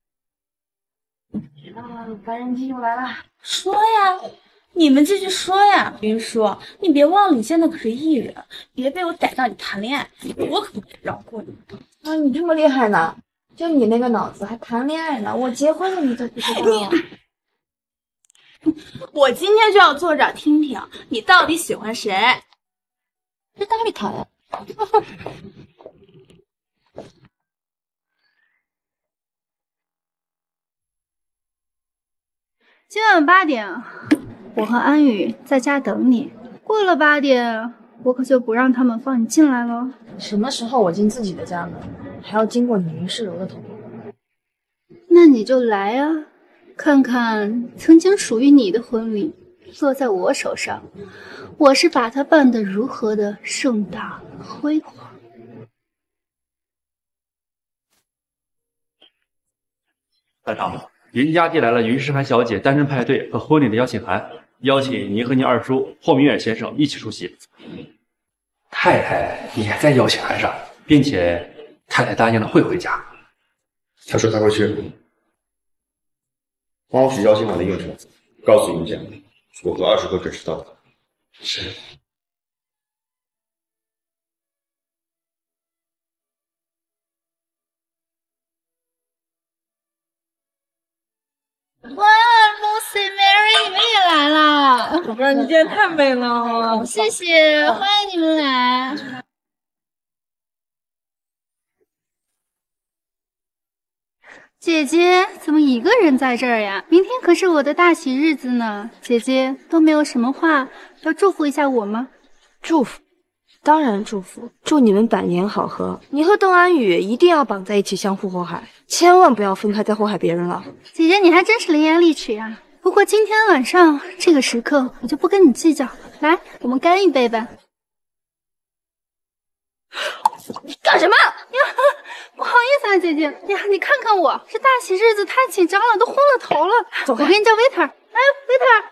白人机又来了， 说呀，你们继续说呀。云舒，你别忘了你现在可是艺人，别被我逮到你谈恋爱，我可不会饶过你。 啊，你这么厉害呢？就你那个脑子还谈恋爱呢？我结婚了你都不知道。 我今天就要坐这儿听听你到底喜欢谁。 这大力谈。 今晚8点，我和安宇在家等你。过了8点，我可就不让他们放你进来了。 什么时候我进自己的家门，还要经过你林世柔的同意？ 那你就来啊，看看曾经属于你的婚礼落在我手上，我是把它办得如何的盛大辉煌。 班长，云家递来了云诗涵小姐单身派对和婚礼的邀请函，邀请您和您二叔霍明远先生一起出席。太太也在邀请函上，并且太太答应了会回家。 他说他会去，帮我取消今晚的应酬，告诉云家，我和20会准时到达。 是。 哇 ，Lucy、Mary， 你们也来了！ 宝贝儿，你今天太美了！ 谢谢，欢迎你们来。姐姐怎么一个人在这儿呀？明天可是我的大喜日子呢，姐姐都没有什么话要祝福一下我吗？ 祝福？ 当然祝福，祝你们百年好合。你和邓安宇一定要绑在一起，相互祸害，千万不要分开再祸害别人了。 姐姐，你还真是伶牙俐齿呀。不过今天晚上这个时刻，我就不跟你计较。来，我们干一杯吧。 你干什么呀？不好意思啊，姐姐呀，你看看我，这大喜日子太紧张了，都昏了头了。 走开， 我给你叫 waiter。哎 ，waiter。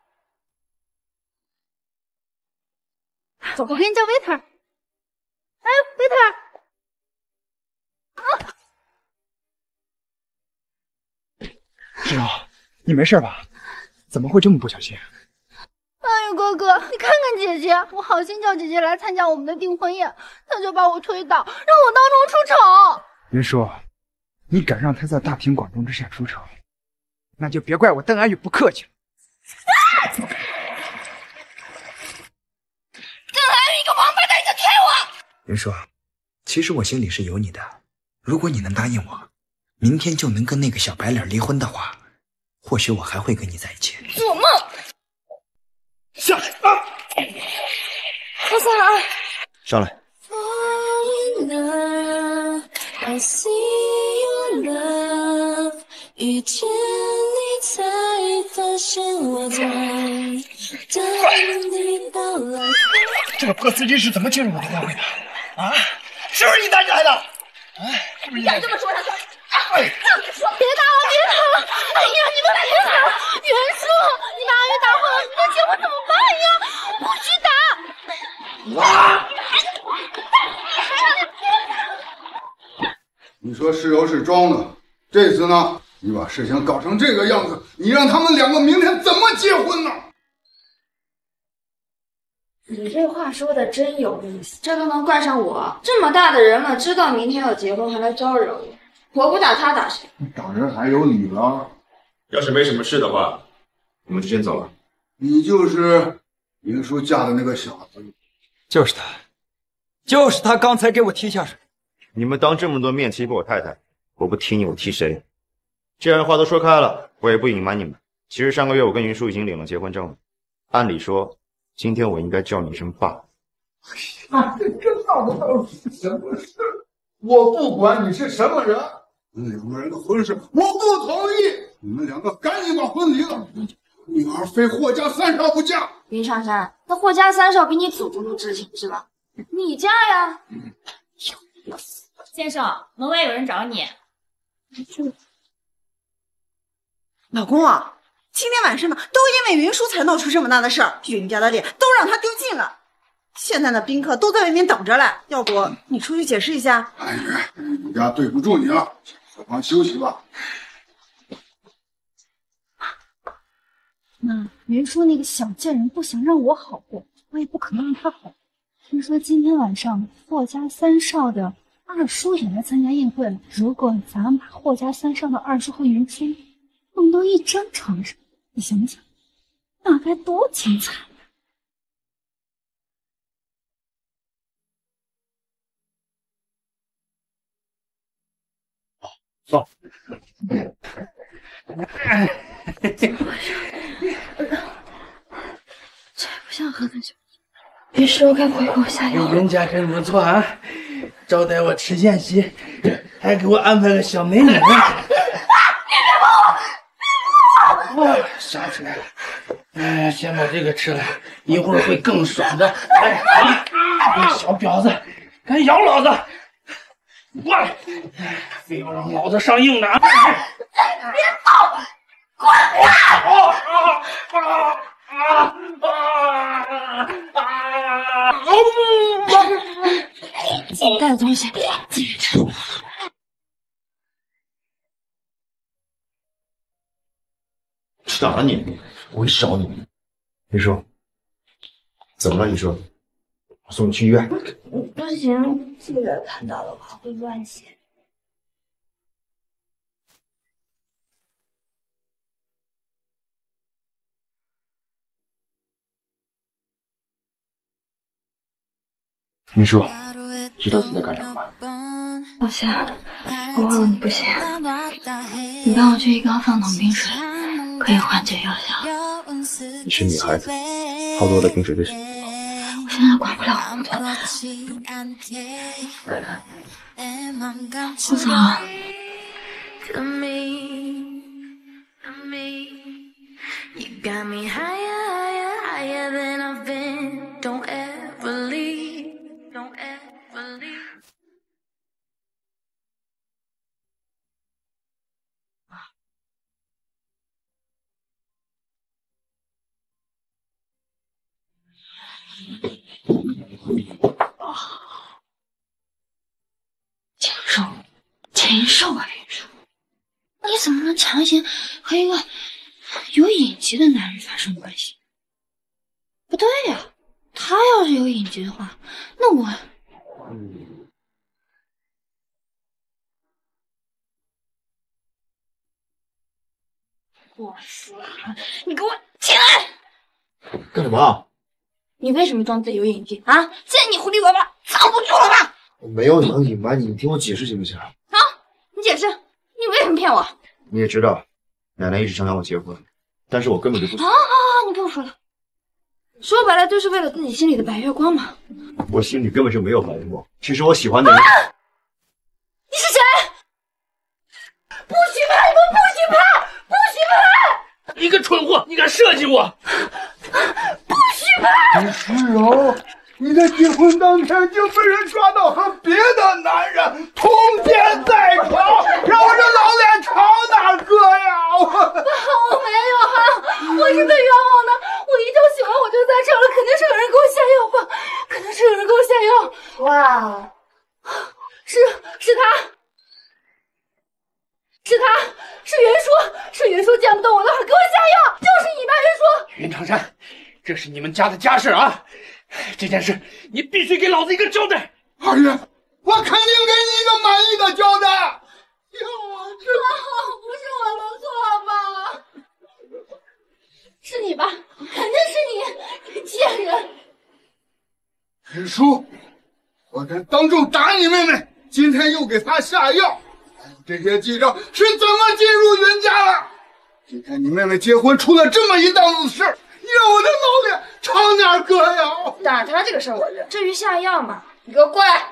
走开， 我给你叫 waiter。哎 ，waiter。 世柔，你没事吧？怎么会这么不小心？ 安宇哥哥，你看看姐姐，我好心叫姐姐来参加我们的订婚宴，她就把我推倒，让我当众出丑。 云舒，你敢让他在大庭广众之下出丑，那就别怪我邓安宇不客气了。 邓安宇，你个王八蛋，你在骗我！ 云舒，其实我心里是有你的。如果你能答应我，明天就能跟那个小白脸离婚的话，或许我还会跟你在一起。 做梦！ 下来啊！ 快下来！ 上来。 遇见你才发现我在等你到来。 这个破司机是怎么进入我的宴会的？啊，是不是你带进来的？是不是你敢这么说他？ 哎， 别打了，别打了！哎呀，你们别打！袁叔，你把阿玉打坏了，明天结婚怎么办呀？不许打！ 你说世柔是装的，这次呢，你把事情搞成这个样子，你让他们两个明天怎么结婚呢？ 你这话说的真有意思，这都能怪上我？这么大的人了，知道明天要结婚还来招惹我，我不打他打谁？ 打人还有理了？ 要是没什么事的话，我们就先走了。 你就是云舒嫁的那个小子？ 就是他，就是他刚才给我踢下水。 你们当这么多面欺负我太太，我不踢你，我踢谁？既然话都说开了，我也不隐瞒你们。其实上个月我跟云舒已经领了结婚证了，按理说今天我应该叫你一声爸。 这闹的到底是什么事？我不管你是什么人，你们两个人的婚事我不同意。你们两个赶紧把婚离了，女儿非霍家三少不嫁。 云珊珊，那霍家三少比你祖宗都知情是吧？你嫁呀！ 先生，门外有人找你。 老公啊，今天晚上呢，都因为云舒才闹出这么大的事儿，云家的脸都让他丢尽了。现在的宾客都在外面等着了，要不你出去解释一下？ 哎呀，人家对不住你了，小芳休息吧。 妈，云舒那个小贱人不想让我好过，我也不可能让他好。听说今天晚上霍家三少的二叔也来参加宴会了，如果咱们把霍家三少的二叔和云舒弄到一张床上，你想想，那该多精彩！ 走。 这不像喝的酒。于是我该不会给我下药。 云家真不错啊，招待我吃宴席，还给我安排个小美女。哇，想起来了，哎，先把这个吃了，一会儿会更爽的。哎，你小婊子，敢咬老子！过来，非要让老子上硬的！别动！滚！ 自己带的东西自己吃。 去哪儿了你？我会找你。云舒，怎么了？你说，我送你去医院。 不行，记者看到的话会乱写。 云舒，知道自己在干什么吗？ 老夏，我忘了你不行，你帮我去一缸放桶冰水，可以缓解药效。 你是女孩子，好多的冰水对身体不好。 我现在管不了我们了。苏总。 You got me higher, higher, higher than I've been. Don't ever leave, don't ever leave. 禽兽啊，禽兽！你怎么能强行和一个有隐疾的男人发生关系？不对呀，他要是有隐疾的话，那我……我说你给我起来！ 干什么？ 你为什么装自己有隐疾啊？见你狐狸尾巴藏不住了吧？ 我没有能隐瞒你，你听我解释行不行？ 啊！你解释，你为什么骗我？ 你也知道，奶奶一直想让我结婚，但是我根本就不。 你不用说了，说白了就是为了自己心里的白月光嘛。 我心里根本就没有白月光，其实我喜欢的人。 你是谁？不许拍！你们不许拍！不许拍！ 你个蠢货，你敢设计我！ 不许拍！ 世柔，你在结婚当天就被人抓到和别的男人通奸在床，让我这老脸朝哪搁呀？ 我没有哈，我是被冤枉的。我一觉醒来我就在这儿了，肯定是有人给我下药吧？肯定是有人给我下药。哇，是他。是袁叔见不得我的话给我下药，就是你吧，袁叔。 云长山，这是你们家的家事啊，这件事你必须给老子一个交代。 二爷，我肯定给你一个满意的交代。 不是我的错吧？是你吧？肯定是你，贱人！ 袁叔，我敢当众打你妹妹，今天又给她下药。这些记账是怎么进入云家的？今天你妹妹结婚出了这么一档子事，你让我的老脸朝哪搁呀？ 打他这个事儿我认，至于下药嘛，你给我过来。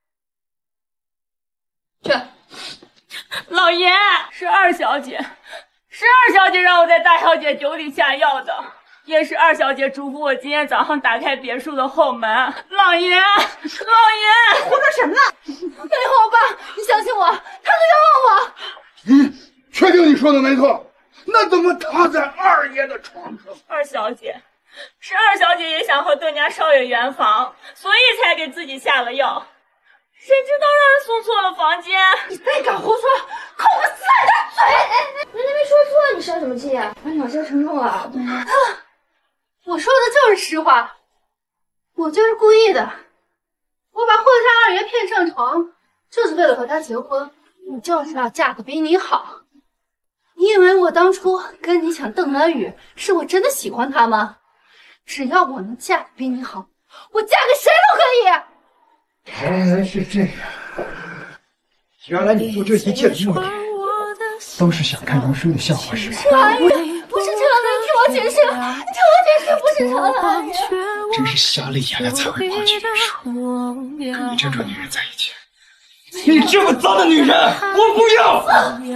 去。 老爷，是二小姐让我在大小姐酒里下药的，也是二小姐嘱咐我今天早上打开别墅的后门。老爷， 你胡说什么呢？没有我爸，你相信我，他都冤枉我。 确定你说的没错？那怎么他在二爷的床上？ 二小姐也想和邓家少爷圆房，所以才给自己下了药，谁知道让人送错了房间。 你再敢胡说，扣我4的嘴！人家没说错，你生什么气呀？把恼羞成怒啊！ 我说的就是实话，我就是故意的。我把霍家二爷骗上床，就是为了和他结婚。我就是要嫁个比你好。你以为我当初跟你抢邓兰雨，是我真的喜欢他吗？只要我能嫁得比你好，我嫁给谁都可以。 原来是这样，原来你做这一切的目的，都是想看袁叔的笑话是吗？ 安宇，不是程兰，听我解释，不是程兰。 真是瞎了眼了才会抛弃袁叔，跟你这种女人在一起。 你这么脏的女人，我不要！ 安宇，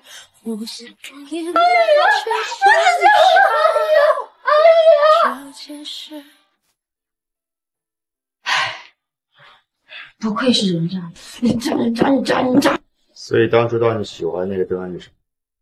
不愧是人渣，人渣！ 所以当初到你喜欢那个邓安女生，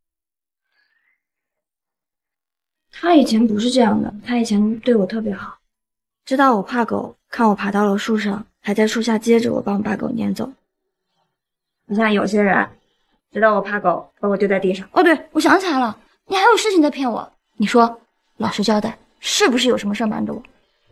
他以前不是这样的，他以前对我特别好，知道我怕狗，看我爬到了树上，还在树下接着我，帮我把狗撵走。不像有些人，知道我怕狗，把我丢在地上。哦，对，我想起来了，你还有事情在骗我。你说，老实交代，是不是有什么事瞒着我？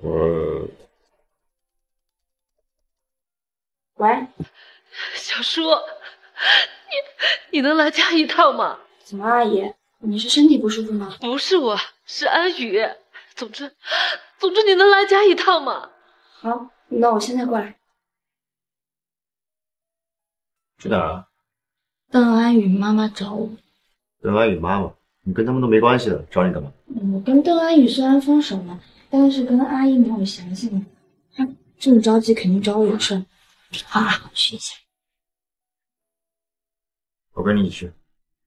喂， 小叔，你能来家一趟吗？ 怎么，阿姨，你是身体不舒服吗？ 不是我，是安宇。总之你能来家一趟吗？ 好，那我现在过来。 去哪儿啊？ 邓安宇妈妈找我。 邓安宇妈妈，你跟他们都没关系的，找你干嘛？ 我跟邓安宇虽然分手了，但是跟阿姨没有嫌弃你。 这么着急肯定找我有事，你好好学一下。 我跟你一起去。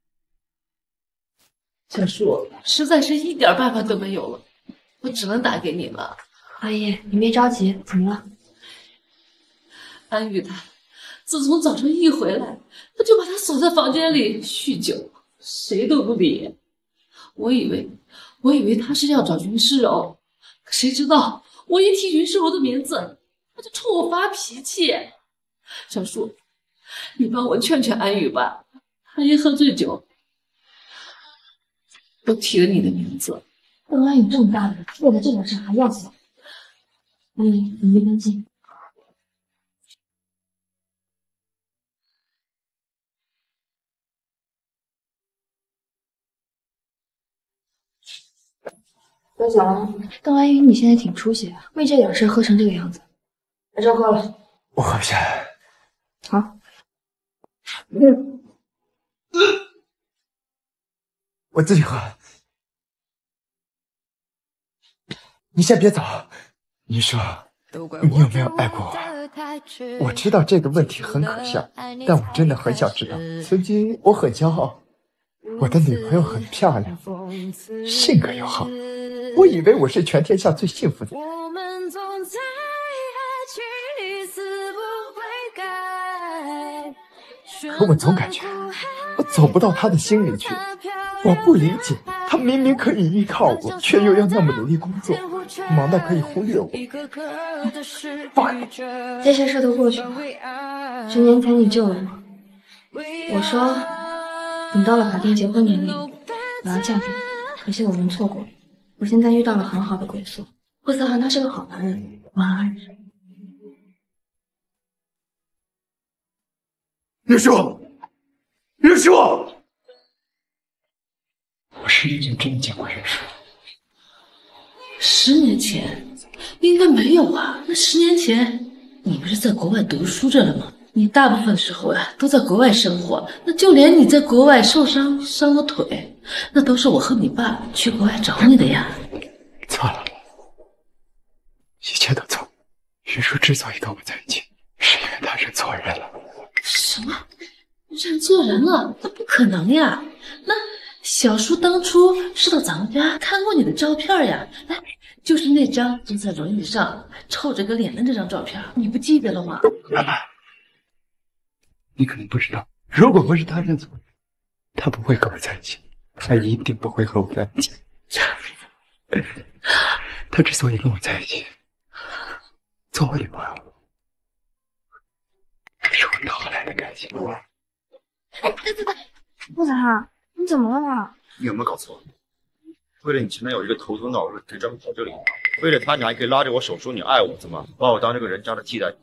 小树，实在是一点办法都没有了，我只能打给你了。 阿姨，你别着急，怎么了？ 安宇他自从早上一回来，他就把他锁在房间里酗酒，谁都不理。我以为他是要找云诗柔，可谁知道我一提云诗柔的名字，他就冲我发脾气。小树，你帮我劝劝安宇吧，他一喝醉酒都提了你的名字。 邓安宇这么大的人，为了这点事还要死？阿姨，你别担心。喝酒了吗？邓安宇，你现在挺出息啊，为这点事喝成这个样子。别照喝了， 我喝不下。 好。 我自己喝。你先别走。你说，你有没有爱过我？我知道这个问题很可笑，但我真的很想知道。曾经我很骄傲，我的女朋友很漂亮，性格又好，我以为我是全天下最幸福的人。可我总感觉我走不到她的心里去。我不理解，她明明可以依靠我，却又要那么努力工作，忙到可以忽略我。 这些事都过去了，10年前你救了我，我说等到了法定结婚年龄，我要嫁给你，可惜我们错过了。我现在遇到了很好的归宿，霍思涵他是个好男人，晚安。 刘叔，刘叔，我10年前真的见过袁叔。 10年前应该没有啊，那10年前你不是在国外读书着了吗？你大部分时候都在国外生活，那就连你在国外受伤了腿，那都是我和你爸去国外找你的呀。 错了，一切都错。袁叔之所以跟我在一起，是因为他认错人了。 什么？认错人了？那不可能呀！那小叔当初是到咱们家看过你的照片呀，哎，就是那张坐在轮椅上臭着个脸的那张照片，你不记得了吗？ 妈妈，你可能不知道，如果不是他认错人，他不会跟我在一起，他一定不会和我在一起。他之所以跟我在一起，做我女朋友，是我讨来的感情。 哎，对，霍子涵，你怎么了？ 你有没有搞错？为了你前男友一个头头脑热，可以专门跑这里，为了他你还可以拉着我手说你爱我，怎么把我当这个人渣的替代？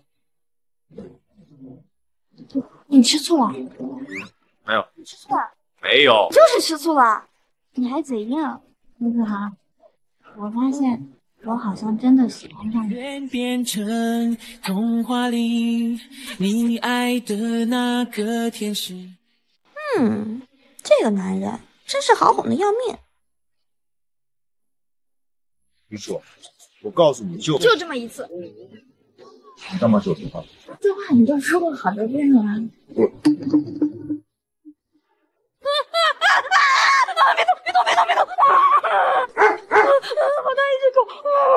你吃醋了？ 没有， 吃醋了？ 没有， 就是吃醋了。你还嘴硬，霍子涵，我发现我好像真的喜欢上你。 变成童话里你爱的那个天使。 这个男人真是好哄的要命。 你说，我告诉你就这么一次。 你干嘛说我听话？ 这话你都说过好多遍了。 别动！ 好大一只狗！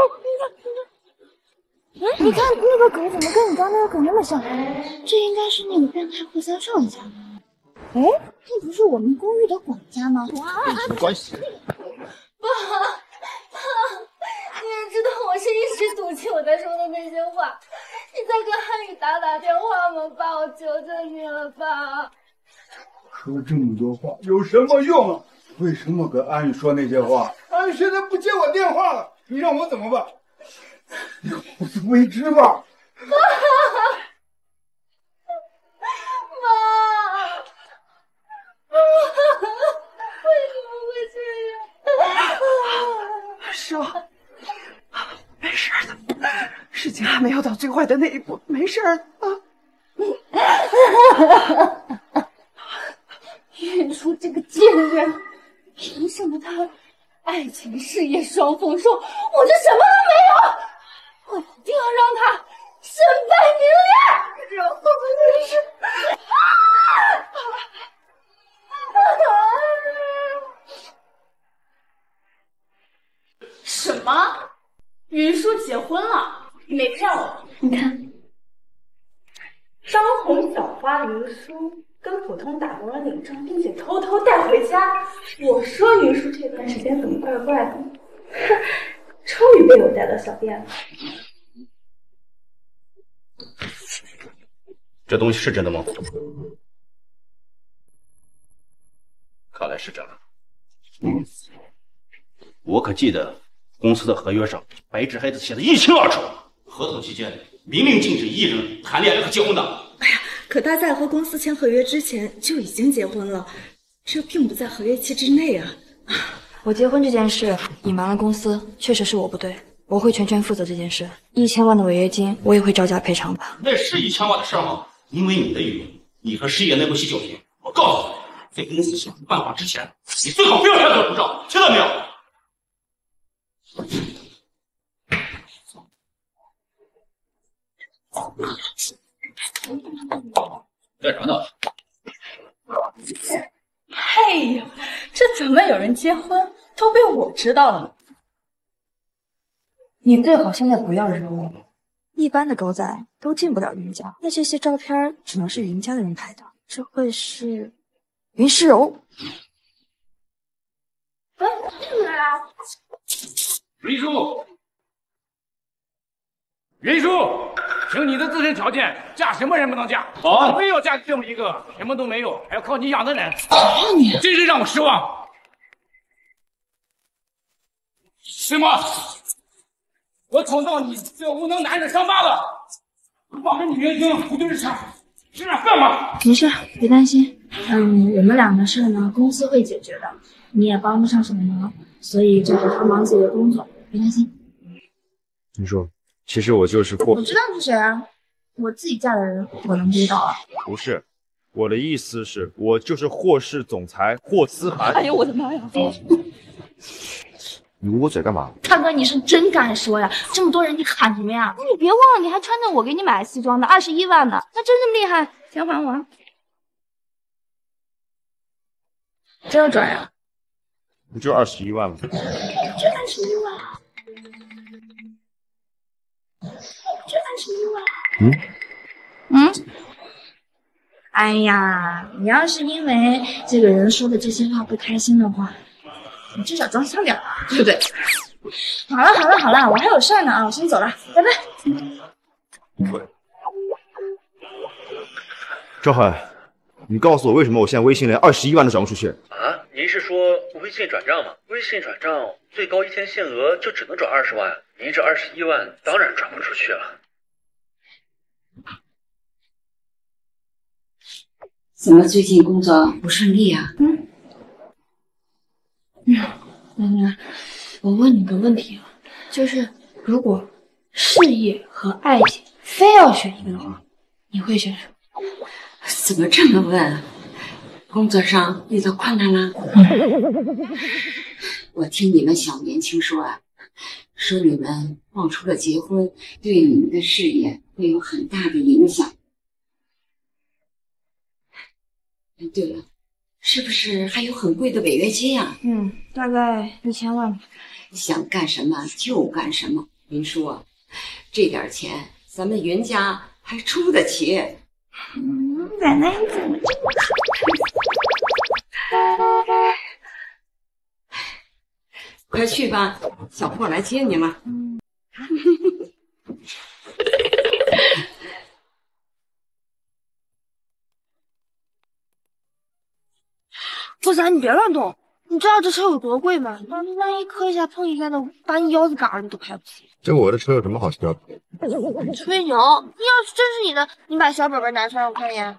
你看那个狗怎么跟你刚那个狗那么像？这应该是那个变态霍三少的家。哎，这不是我们公寓的管家吗？ 有什么关系？ 爸，你也知道我是一时赌气我在说的那些话，你再跟汉语打电话吗？爸，我求求你了，爸。 说这么多话有什么用啊？为什么跟安宇说那些话？安宇现在不接我电话了，你让我怎么办？你好自为之吧。 为什么会这样？ 是我，没事的，事情还没有到最坏的那一步，没事的啊。 云舒这个贱人，凭什么他爱情事业双丰收，我这什么都没有？我一定要让他云舒结婚了，你没骗我。 你看，张红小花云舒跟普通打工人领证，并且偷偷带回家。我说云舒这段时间怎么怪怪的？哼，终于被我带到小店了。 这东西是真的吗？看来是真的。我可记得公司的合约上白纸黑字写的一清二楚，合同期间明令禁止艺人谈恋爱和结婚的。 哎呀，可他在和公司签合约之前就已经结婚了，这并不在合约期之内啊。 我结婚这件事隐瞒了公司，确实是我不对，我会全权负责这件事。1000万的违约金我也会照价赔偿的。 那是1000万的事吗？因为你的原因，你和师爷那部戏就停。我告诉你，在公司想出办法之前，你最好不要开口不照，听到没有？干啥呢？ 哎呦，这怎么有人结婚都被我知道了？ 你最好现在不要惹我。一般的狗仔都进不了云家，那这些照片只能是云家的人拍的。这会是云诗柔？ 哎，进来啊！ 云舒，云舒，凭你的自身条件，嫁什么人不能嫁？ 好， 非要嫁这么一个什么都没有，还要靠你养的人， 你真是让我失望。什么？我捅到你这无能男人伤疤了，把这女人精不对着抢，吃点饭吧。 没事，别担心。我们俩的事呢，公司会解决的，你也帮不上什么忙，所以就好好忙自己的工作，别担心。 你说，其实我就是霍， 我知道是谁啊，我自己嫁的人，我能不知道啊？ 不是，我的意思是，我就是霍氏总裁霍思涵。 哎呦我的妈呀！ 你捂我嘴干嘛？ 大哥，你是真敢说呀！这么多人，你喊什么呀？ 那你别忘了，你还穿着我给你买的西装呢，21万呢，那真这么厉害？钱还我。 真要转呀？ 不就21万吗？ 就21万啊！就21万。哎呀，你要是因为这个人说的这些话不开心的话，你至少装香点啊，对不对？好了，我还有事呢啊，我先走了，拜拜。 赵海，你告诉我为什么我现在微信连21万都转不出去？ 啊，您是说微信转账吗？微信转账最高一天限额就只能转20万，您这21万当然转不出去了。 怎么最近工作不顺利啊？ 奶奶，我问你个问题啊，就是如果事业和爱情非要选一个的话，你会选什么？ 怎么这么问？工作上遇到困难了？我听你们小年轻说啊，说你们冒出了结婚，对你们的事业会有很大的影响。对了，是不是还有很贵的违约金啊？ 大概1000万吧。 想干什么就干什么。云舒啊，这点钱咱们云家还出得起。 奶奶你怎么这么快去吧，小霍来接你了。 不然你别乱动，你知道这车有多贵吗？万一磕一下碰一下的，把你腰子嘎了你都拍不起。 这我的车有什么好笑的？ 吹牛！你要是真是你的，你把小本本拿出来我看一眼。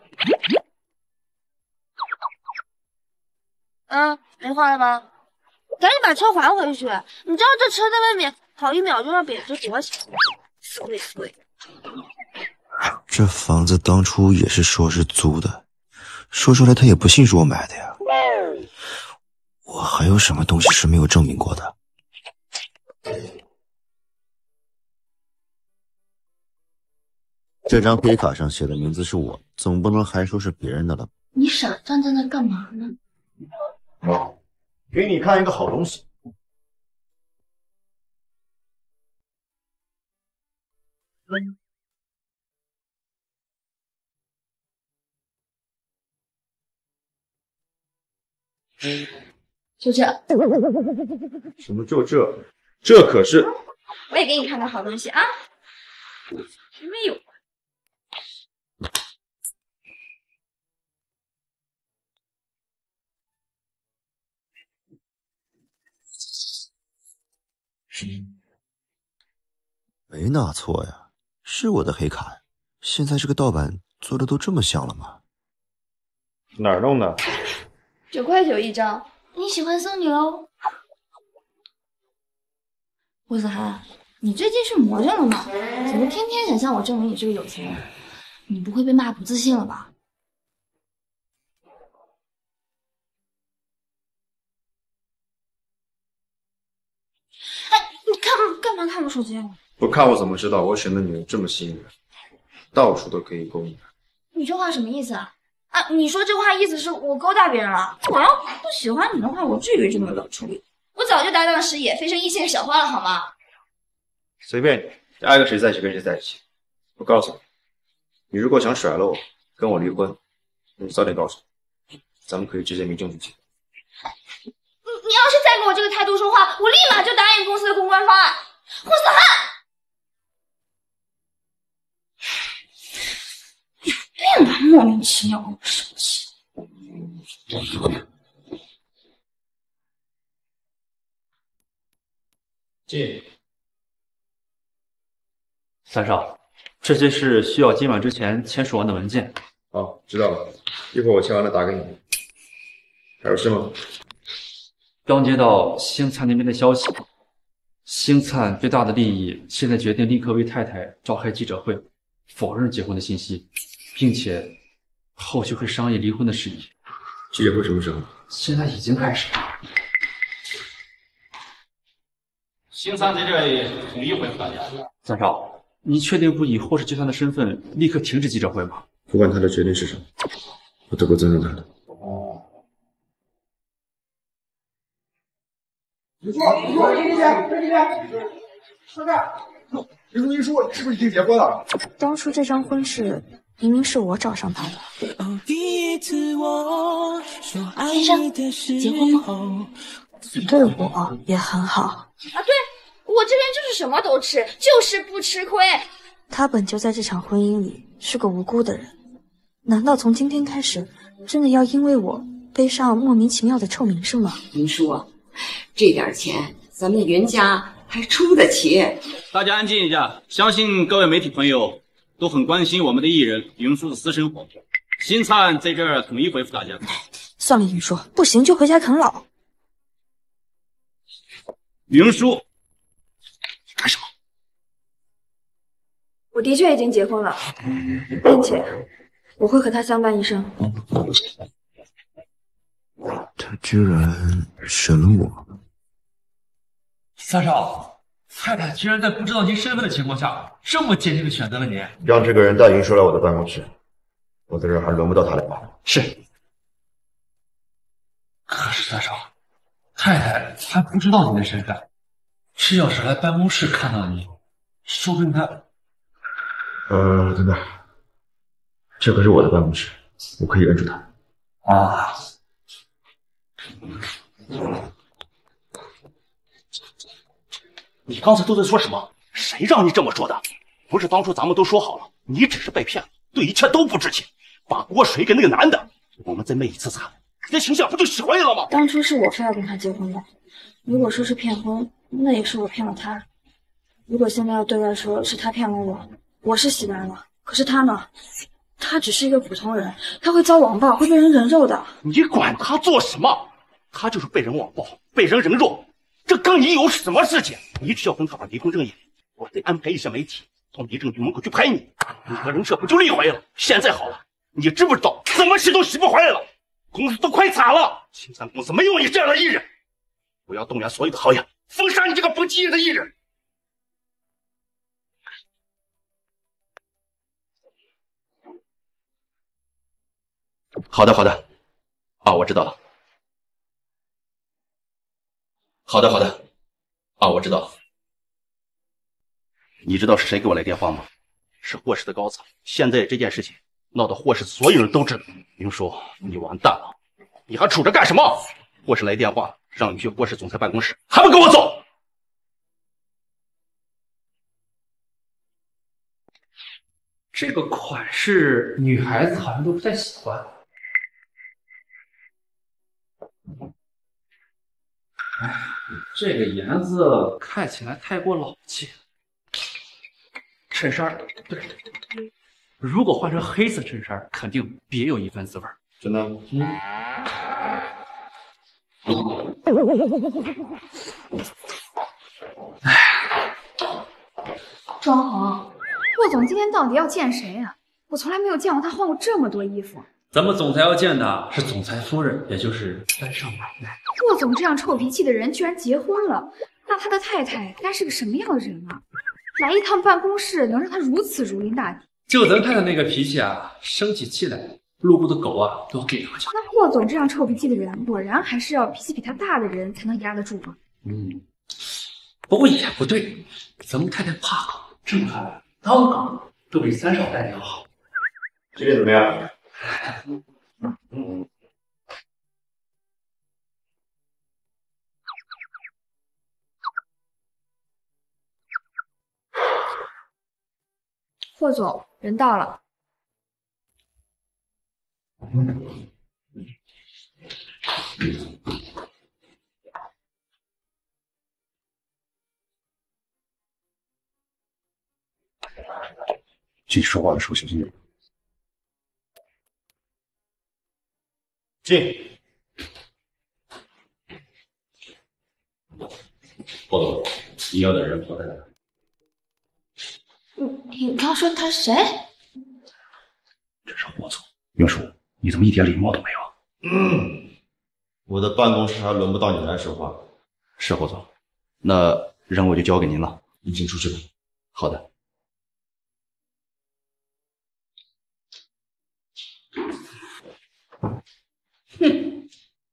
没话了吧？赶紧把车还回去！你知道这车在外面跑1秒就让贬值多少钱？碎。 这房子当初也是说是租的，说出来他也不信是我买的呀。我还有什么东西是没有证明过的？ 这张黑卡上写的名字是我，总不能还说是别人的了吧？ 你傻站在那干嘛呢？ 给你看一个好东西。 就这。 什么就这？这可是…… 我也给你看个好东西啊！还没有。 没拿错呀，是我的黑卡。现在这个盗版做的都这么像了吗？ 哪儿弄的 ？9块9一张，你喜欢送你喽。吴子涵，你最近是魔怔了吗？怎么天天想向我证明你是个有钱人？你不会被骂不自信了吧？哎，你干嘛看我手机？ 不看我怎么知道我选的女人这么吸引人，到处都可以勾引人？ 你这话什么意思啊？啊，你说这话意思是我勾搭别人了？我要不喜欢你的话，我至于这么冷处理？我早就搭档视野，飞升一线小花了，好吗？ 随便你，爱跟谁在一起跟谁在一起。我告诉你，你如果想甩了我，跟我离婚，你早点告诉我，咱们可以直接民政局结。 你要是再跟我这个态度说话，我立马就答应公司的公关方案。霍思涵，别老莫名其妙跟我生气。 进。三少，这些是需要今晚之前签署完的文件。 好，知道了，一会儿我签完了打给你。还有事吗？ 刚接到星灿那边的消息，星灿最大的利益现在决定立刻为太太召开记者会，否认结婚的信息，并且后续会商议离婚的事宜。 记者会什么时候？ 现在已经开始了。 星灿在这里统一回复大家。 三少，你确定不以霍氏集团的身份立刻停止记者会吗？ 不管他的决定是什么，我都会尊重他的。 你说，这边，说这儿。林书记说，是不是已经结婚了？ 当初这张婚事明明是我找上他的。先生，结婚吗？你对我也很好啊。对，我这人就是什么都吃，就是不吃亏。 他本就在这场婚姻里是个无辜的人，难道从今天开始，真的要因为我背上莫名其妙的臭名声吗？ 林叔，这点钱咱们云家还出得起。 大家安静一下，相信各位媒体朋友都很关心我们的艺人云舒的私生活。星灿在这儿统一回复大家。 算了，云舒，不行就回家啃老。 云舒，干什么？ 我的确已经结婚了，并且我会和他相伴一生。 他居然选了我。 三少，太太居然在不知道您身份的情况下，这么坚定的选择了您。 让这个人带云舒来我的办公室，我在这儿还轮不到他来吧？ 是。 可是三少，太太还不知道您的身份，这要是来办公室看到你，说不定她…… 等等，这可是我的办公室，我可以摁住他。 啊。 你刚才都在说什么？谁让你这么说的？不是当初咱们都说好了，你只是被骗了，对一切都不知情，把锅水给那个男的，我们再昧一次惨，这形象不就洗灰了吗？ 当初是我非要跟他结婚的，如果说是骗婚，那也是我骗了他。如果现在要对外说是他骗了我，我是洗白了。可是他呢？他只是一个普通人，他会遭网暴，会被人人肉的。 你管他做什么？他就是被人网暴，被人人肉，这跟你有什么事情？你只要跟他把离婚证演，我得安排一些媒体到民政局门口去拍你，你和人设不就立回了？现在好了，你知不知道怎么洗都洗不回来了？公司都快惨了，青山公司没有你这样的艺人，我要动员所有的行业封杀你这个不济的艺人。好的，好的，啊，我知道了。好的，好的，啊，我知道了。你知道是谁给我来电话吗？ 是霍氏的高层。现在这件事情闹得霍氏所有人都知道，明叔，你完蛋了！你还杵着干什么？霍氏来电话让你去霍氏总裁办公室，还不给我走！ 这个款式女孩子好像都不太喜欢。哎，这个颜色看起来太过老气。衬衫，对，如果换成黑色衬衫，肯定别有一番滋味。 真的？ 庄红，霍总今天到底要见谁啊？我从来没有见过他换过这么多衣服。 咱们总裁要见的是总裁夫人，也就是三少奶奶。 霍总这样臭脾气的人居然结婚了，那他的太太该是个什么样的人啊？来一趟办公室能让他如此如临大敌？ 就咱太太那个脾气啊，生起气来，路过的狗啊都给回去。 那霍总这样臭脾气的人，果然还是要脾气比他大的人才能压得住吗？ 不过也不对，咱们太太怕狗，这么看来，当狗都比三少待的要好。 今天怎么样？ 霍总，人到了。 具体说话的时候小心点。 进。 霍总，你要的人不在哪？ 你刚说他谁？ 这是霍总。袁叔，你怎么一点礼貌都没有？ 我的办公室还轮不到你来说话。 是霍总，那任务就交给您了。 你先出去吧。 好的。 哼。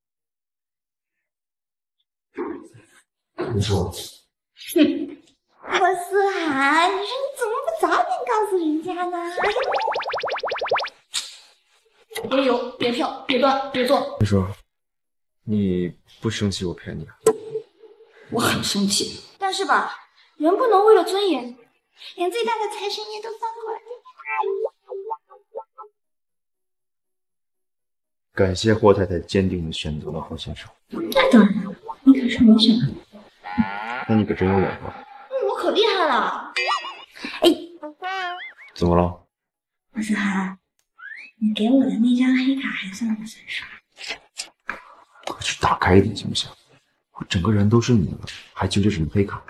你说。 哼。 霍思涵，你说你怎么不早点告诉人家呢？ 别游，别跳，别端，别坐。 你说，你不生气我骗你啊？ 我很生气， 但是吧，人不能为了尊严，连最大的财神爷都放过来。 感谢霍太太坚定的选择了霍先生。 那当然，你可是我选的。 那你可真有眼光。 我可厉害了！哎， 怎么了？ 霍思涵，你给我的那张黑卡还算不算数？ 快去打开一点行不行？我整个人都是你了，还揪着什么黑卡？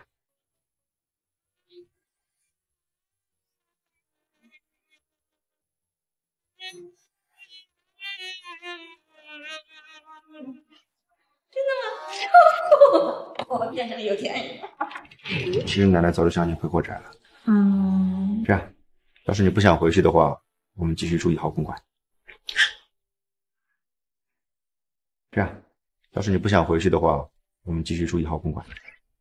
真的吗？我变成有钱人了。 其实奶奶早就想你回国宅了。这样，要是你不想回去的话，我们继续住1号公馆。这样，要是你不想回去的话，我们继续住1号公馆。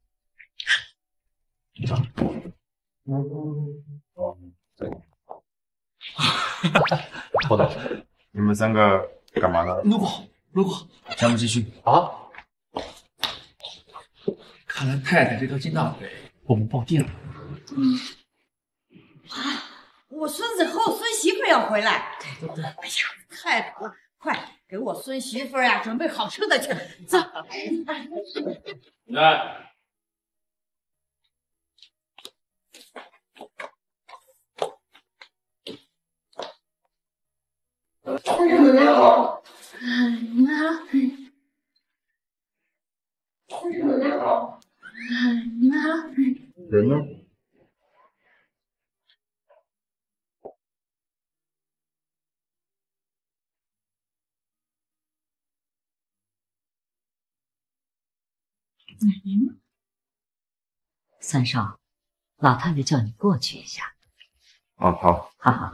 霍总， 你们3个干嘛呢？ 路过， 咱们继续啊！看来太太这条金大腿我们抱定了。 我孙子和我孙媳妇要回来。 对。 哎呀，太好了！快给我孙媳妇呀准备好吃的去。走。 来。 先生们好。你们好。先生们好。你们好。 人呢？ 奶奶呢？三少，老太太叫你过去一下。 哦，好， 好好。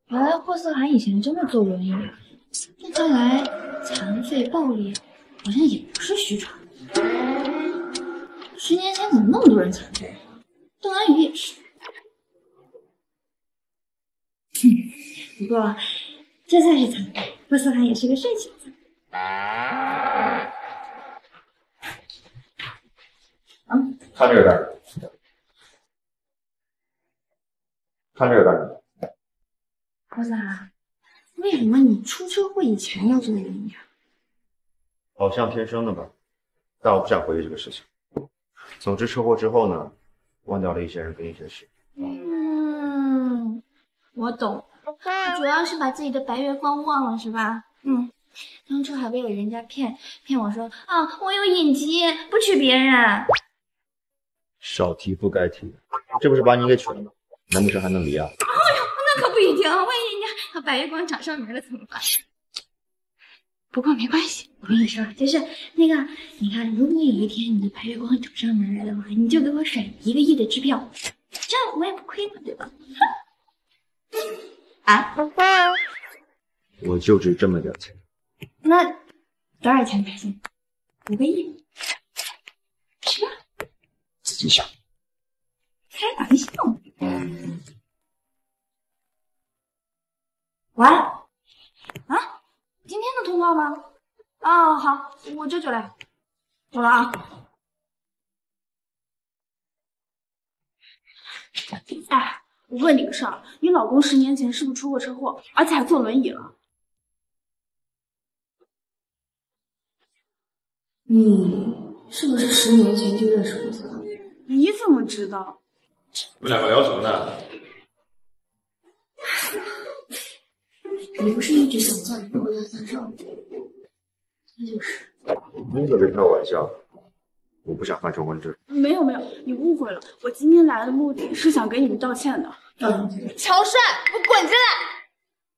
原来霍思涵以前真的坐轮椅，那看来残废暴力好像也不是虚传。10年前怎么那么多人残废？邓安宇也是。不过这算是残废，霍思涵也是个睡醒子。 看这个干什么？看这个干什么？ 霍思涵，为什么你出车祸以前要坐轮椅啊？ 好像天生的吧，但我不想回忆这个事情。总之，车祸之后呢，忘掉了一些人跟一些事。 我懂，主要是把自己的白月光忘了是吧？当初还为了人家骗我说啊，我有隐疾，不娶别人。 少提不该提的，这不是把你给娶了吗？难不成还能离啊？ 哎呦，那可不一定，万一人家白月光找上门了怎么办？不过没关系，我跟你说，就是那个，你看，如果有一天你的白月光找上门来的话，你就给我甩1个亿的支票，这样我也不亏嘛，对吧？啊？ 我就值这么点钱。 那多少钱才行？5个亿？是吧？ 自己想。 开玩笑。喂？啊？今天的通话吗？哦，好，我这就来。走了啊。哎，我问你个事儿，你老公10年前是不是出过车祸，而且还坐轮椅了？你是不是10年前就认识霍思涵？你怎么知道？ 你们两个聊什么呢？ 你不是一直想叫你回家3少吗？那就是。 你可别开我玩笑，我不想犯重婚罪。 没有，你误会了。我今天来的目的是想给你们道歉的。 乔帅，给我滚进来！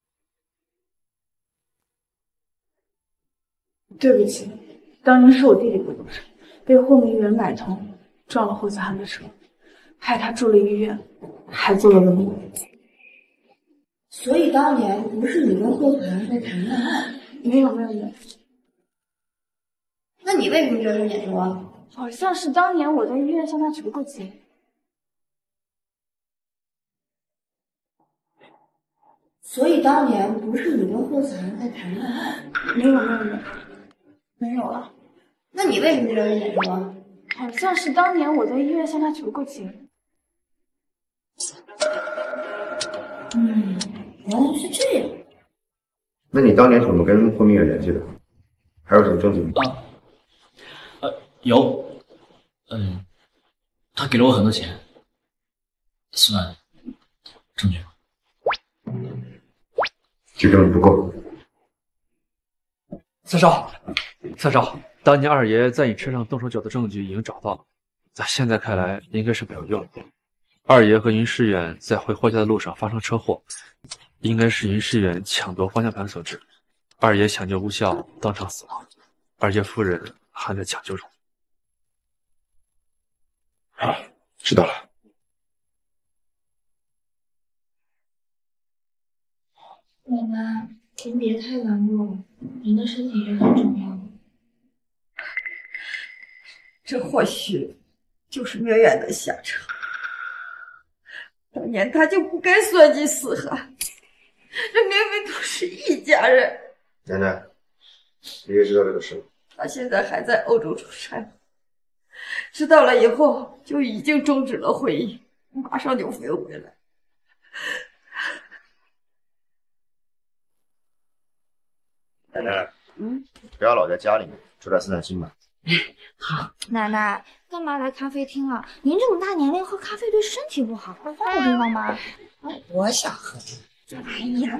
对不起，当年是我弟弟不懂事，被霍明远买通，撞了霍思涵的车，害他住了医院，还坐了轮椅。 所以当年不是你跟霍思涵在谈恋爱？ 没有。 那你为什么觉得眼熟啊？ 好像是当年我在医院向他求过情。 所以当年不是你跟霍思涵在谈恋爱？ 没有了。 那你为什么觉得眼熟啊？ 好像是当年我在医院向他求过情。 原来是这样。 那你当年怎么跟霍明远联系的？还有什么证据吗？ 有，他给了我很多钱，算证据吗？ 这证据不够。 三少，当年二爷在你车上动手脚的证据已经找到了，在现在看来应该是没有用的。二爷和云世远在回霍家的路上发生车祸，应该是云世远抢夺方向盘所致。二爷抢救无效，当场死亡，二爷夫人还在抢救中。 好，知道了。 奶奶，您别太难过了，您的身体也很重要。 这或许就是命运的下场。当年他就不该算计思涵，这明明都是一家人。 奶奶，你也知道这个事。 他现在还在欧洲出差，知道了以后就已经终止了会议，马上就飞回来。 奶奶，不要老在家里面，出来散散心吧。 好，奶奶，干嘛来咖啡厅啊？您这么大年龄喝咖啡对身体不好，换个地方吧。 我想喝。 哎呀，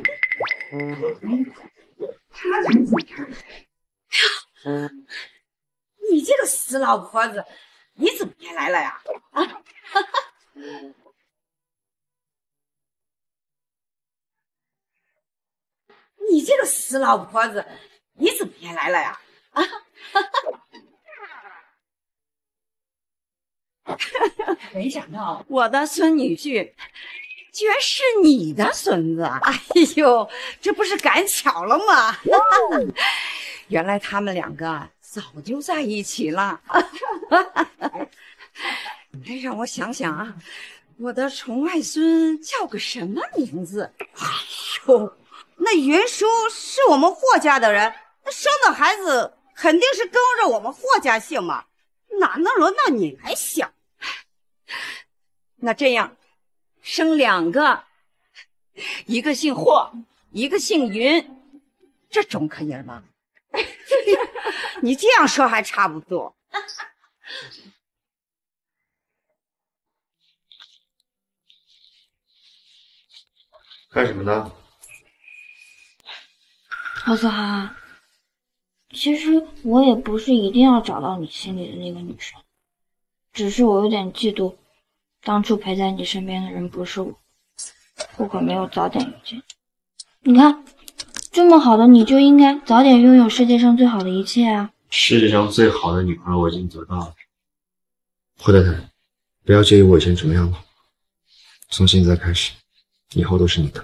他怎么这样？哎呀，你这个死老婆子，你怎么也来了呀？啊！你这个死老婆子，你怎么也来了呀？啊！没想到我的孙女婿居然是你的孙子！哎呦，这不是赶巧了吗？原来他们两个早就在一起了。哎，让我想想啊，我的宠外孙叫个什么名字？哎呦，那云舒是我们霍家的人，那生的孩子肯定是跟着我们霍家姓嘛，哪能轮到你来想？那这样，生两个，一个姓霍，一个姓云，这总可以了吧？你这样说还差不多。 干什么呢？ 何思涵，其实我也不是一定要找到你心里的那个女生，只是我有点嫉妒，当初陪在你身边的人不是我，我可没有早点遇见。你看，这么好的你就应该早点拥有世界上最好的一切啊！ 世界上最好的女朋友我已经得到了。霍太太，不要介意我以前怎么样了，从现在开始，以后都是你的。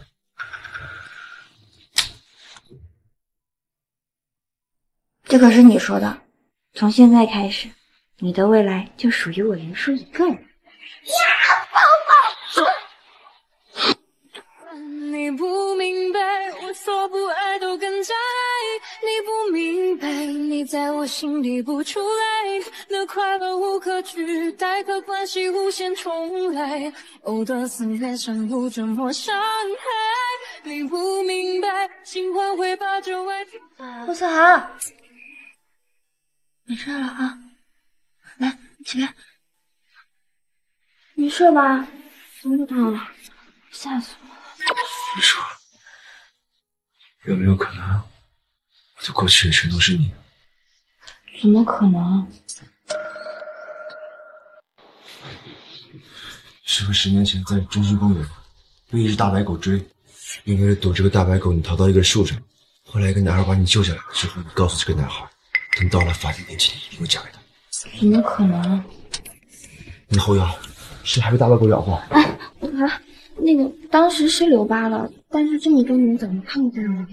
这可是你说的，从现在开始，你的未来就属于我云舒一个人。 你不明白，我所不爱都更在意。你不明白，你在我心里不出来。那快乐无可取代，可关系无限重来。偶的思念像不折磨伤害。你不明白，喜欢会把这外皮。 陆思涵，没事了啊，来，起来，没事吧？怎么痛了？吓死我了！ 你说，有没有可能，我的过去也全都是你？ 怎么可能？ 是不是10年前在中心公园被一只大白狗追？你为了躲这个大白狗，你逃到一个树上，后来一个男孩把你救下来了之后，你告诉这个男孩，等到了法定年纪，你一定会嫁给他。 怎么可能？ 你的后腰是还被大白狗咬过？ 啊，那个当时是留疤了，但是这么多年怎么看不见了？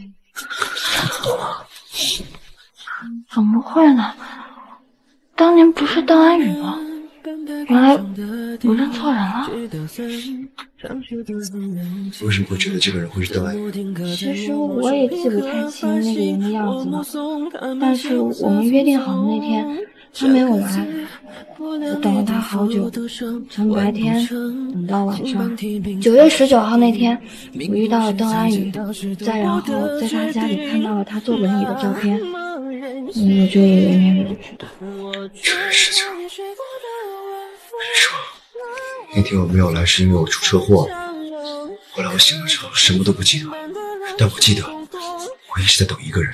怎么会呢？当年不是邓安宇吗？原来我认错人了。 为什么会觉得这个人会是邓安宇？ 其实我也记不太清那个人的样子了，但是我们约定好的那天他没有来，我等了他好久，从白天等到晚上。9月19号那天，我遇到了邓安宇，再然后在他家里看到了他坐轮椅的照片，我就以为那个人是他。 这件事情，我跟你说，那天我没有来是因为我出车祸了。后来我醒了之后什么都不记得，但我记得我一直在等一个人。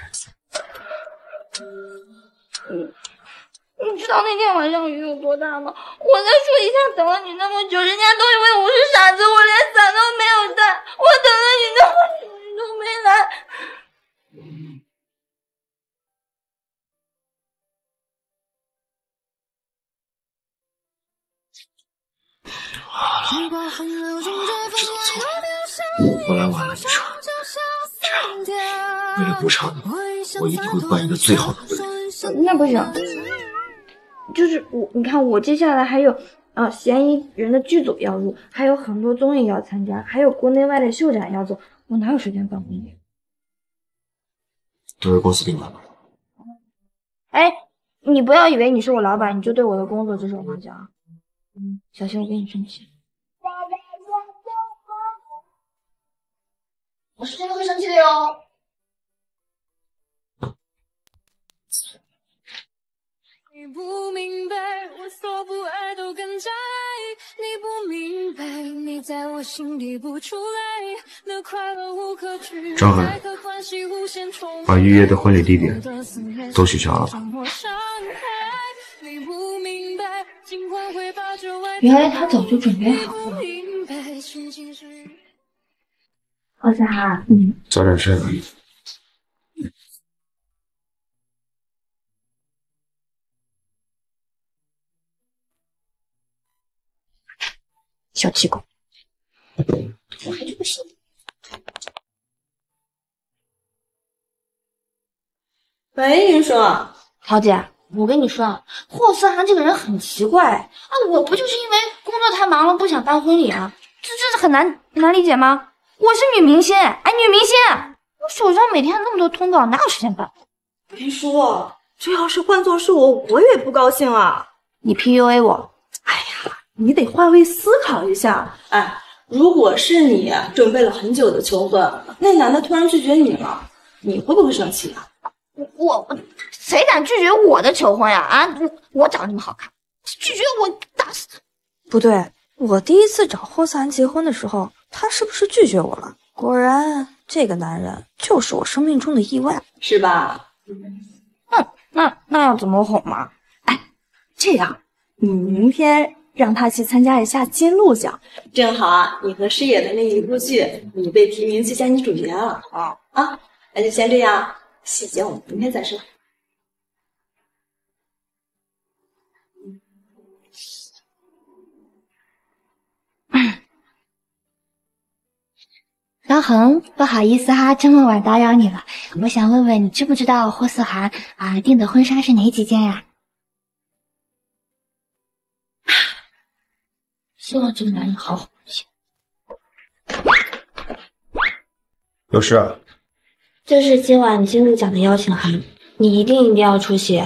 你知道那天晚上雨有多大吗？我在树底下等了你那么久，人家都以为我是傻子，我连伞都没有带。我等了你那么久，你都没来。 我来晚了，你说这样，为了补偿你，我一定会办一个最好的婚礼。 那不行，就是你看我接下来还有嫌疑人的剧组要录，还有很多综艺要参加，还有国内外的秀展要做，我哪有时间办婚礼？ 都是公司给你安排的。 哎，你不要以为你是我老板，你就对我的工作指手画脚啊！小心我跟你生气。我是真的会生气的哟。 你不明白，我所不爱都更在意。你不明白，你在我心里不出来。那快乐无可取张翰，把预约的婚礼地点都取消了吧？ 原来他早就准备好了。何思涵， 早点睡吧。 小气狗。 我还就不信。 喂，云舒， 桃姐，我跟你说啊，霍思涵这个人很奇怪啊！我不就是因为工作太忙了，不想办婚礼啊？这很难理解吗？我是女明星，哎，女明星，我手上每天那么多通告，哪有时间办？ 云舒，这要是换作是我也不高兴啊！ 你 PUA 我？ 哎呀，你得换位思考一下。哎，如果是你准备了很久的求婚，那男的突然拒绝你了，你会不会生气啊？ 我谁敢拒绝我的求婚呀？啊，我长这么好看，拒绝我打死他！ 不对，我第一次找霍思涵结婚的时候，他是不是拒绝我了？果然，这个男人就是我生命中的意外， 是吧？ 那要怎么哄嘛？哎，这样，你明天让他去参加一下金鹿奖，正好啊，你和饰演的那一部剧，你被提名最佳女主角了啊！那就先这样。细节我们明天再说。 张恒，不好意思哈，这么晚打扰你了。我想问问你，知不知道霍思涵订的婚纱是哪几件呀？希望这个男人好好一些。 有事啊？ 这是今晚金鹿奖的邀请函，你一定要出席。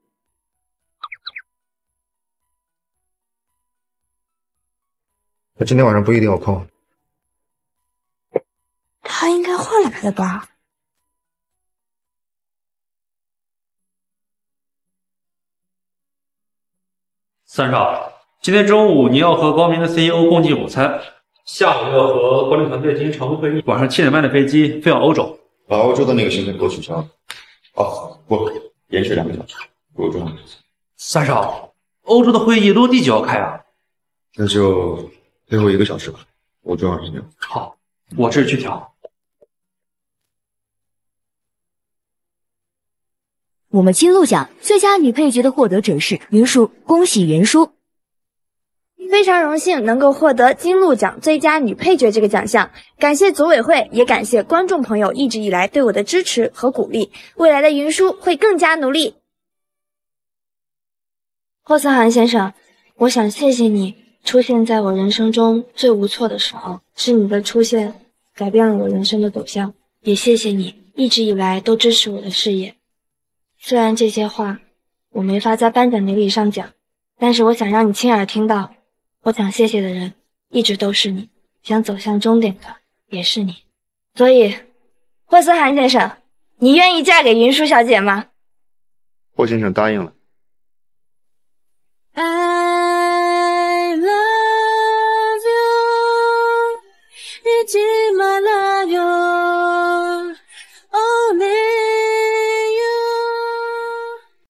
我今天晚上不一定有空。 他应该会来的吧？ 三少，今天中午你要和光明的 CEO 共进午餐，下午要和管理团队进行常规会议，晚上7点半的飞机飞往欧洲。 把欧洲的那个行程给我取消了。哦，不，延迟2个小时，给我重要的事情。 三少，欧洲的会议落地就要开啊。 那就最后1个小时吧，我重要事情。 好，我这去调。 我们金鹿奖最佳女配角的获得者是云舒，恭喜云舒！ 非常荣幸能够获得金鹿奖最佳女配角这个奖项，感谢组委会，也感谢观众朋友一直以来对我的支持和鼓励。未来的云舒会更加努力。霍思涵先生，我想谢谢你出现在我人生中最无措的时候，是你的出现改变了我人生的走向，也谢谢你一直以来都支持我的事业。虽然这些话我没法在颁奖典礼上讲，但是我想让你亲耳听到，我想谢谢的人一直都是你，想走向终点的也是你。所以，霍思涵先生，你愿意嫁给云舒小姐吗？ 霍先生答应了。 I love you，日记满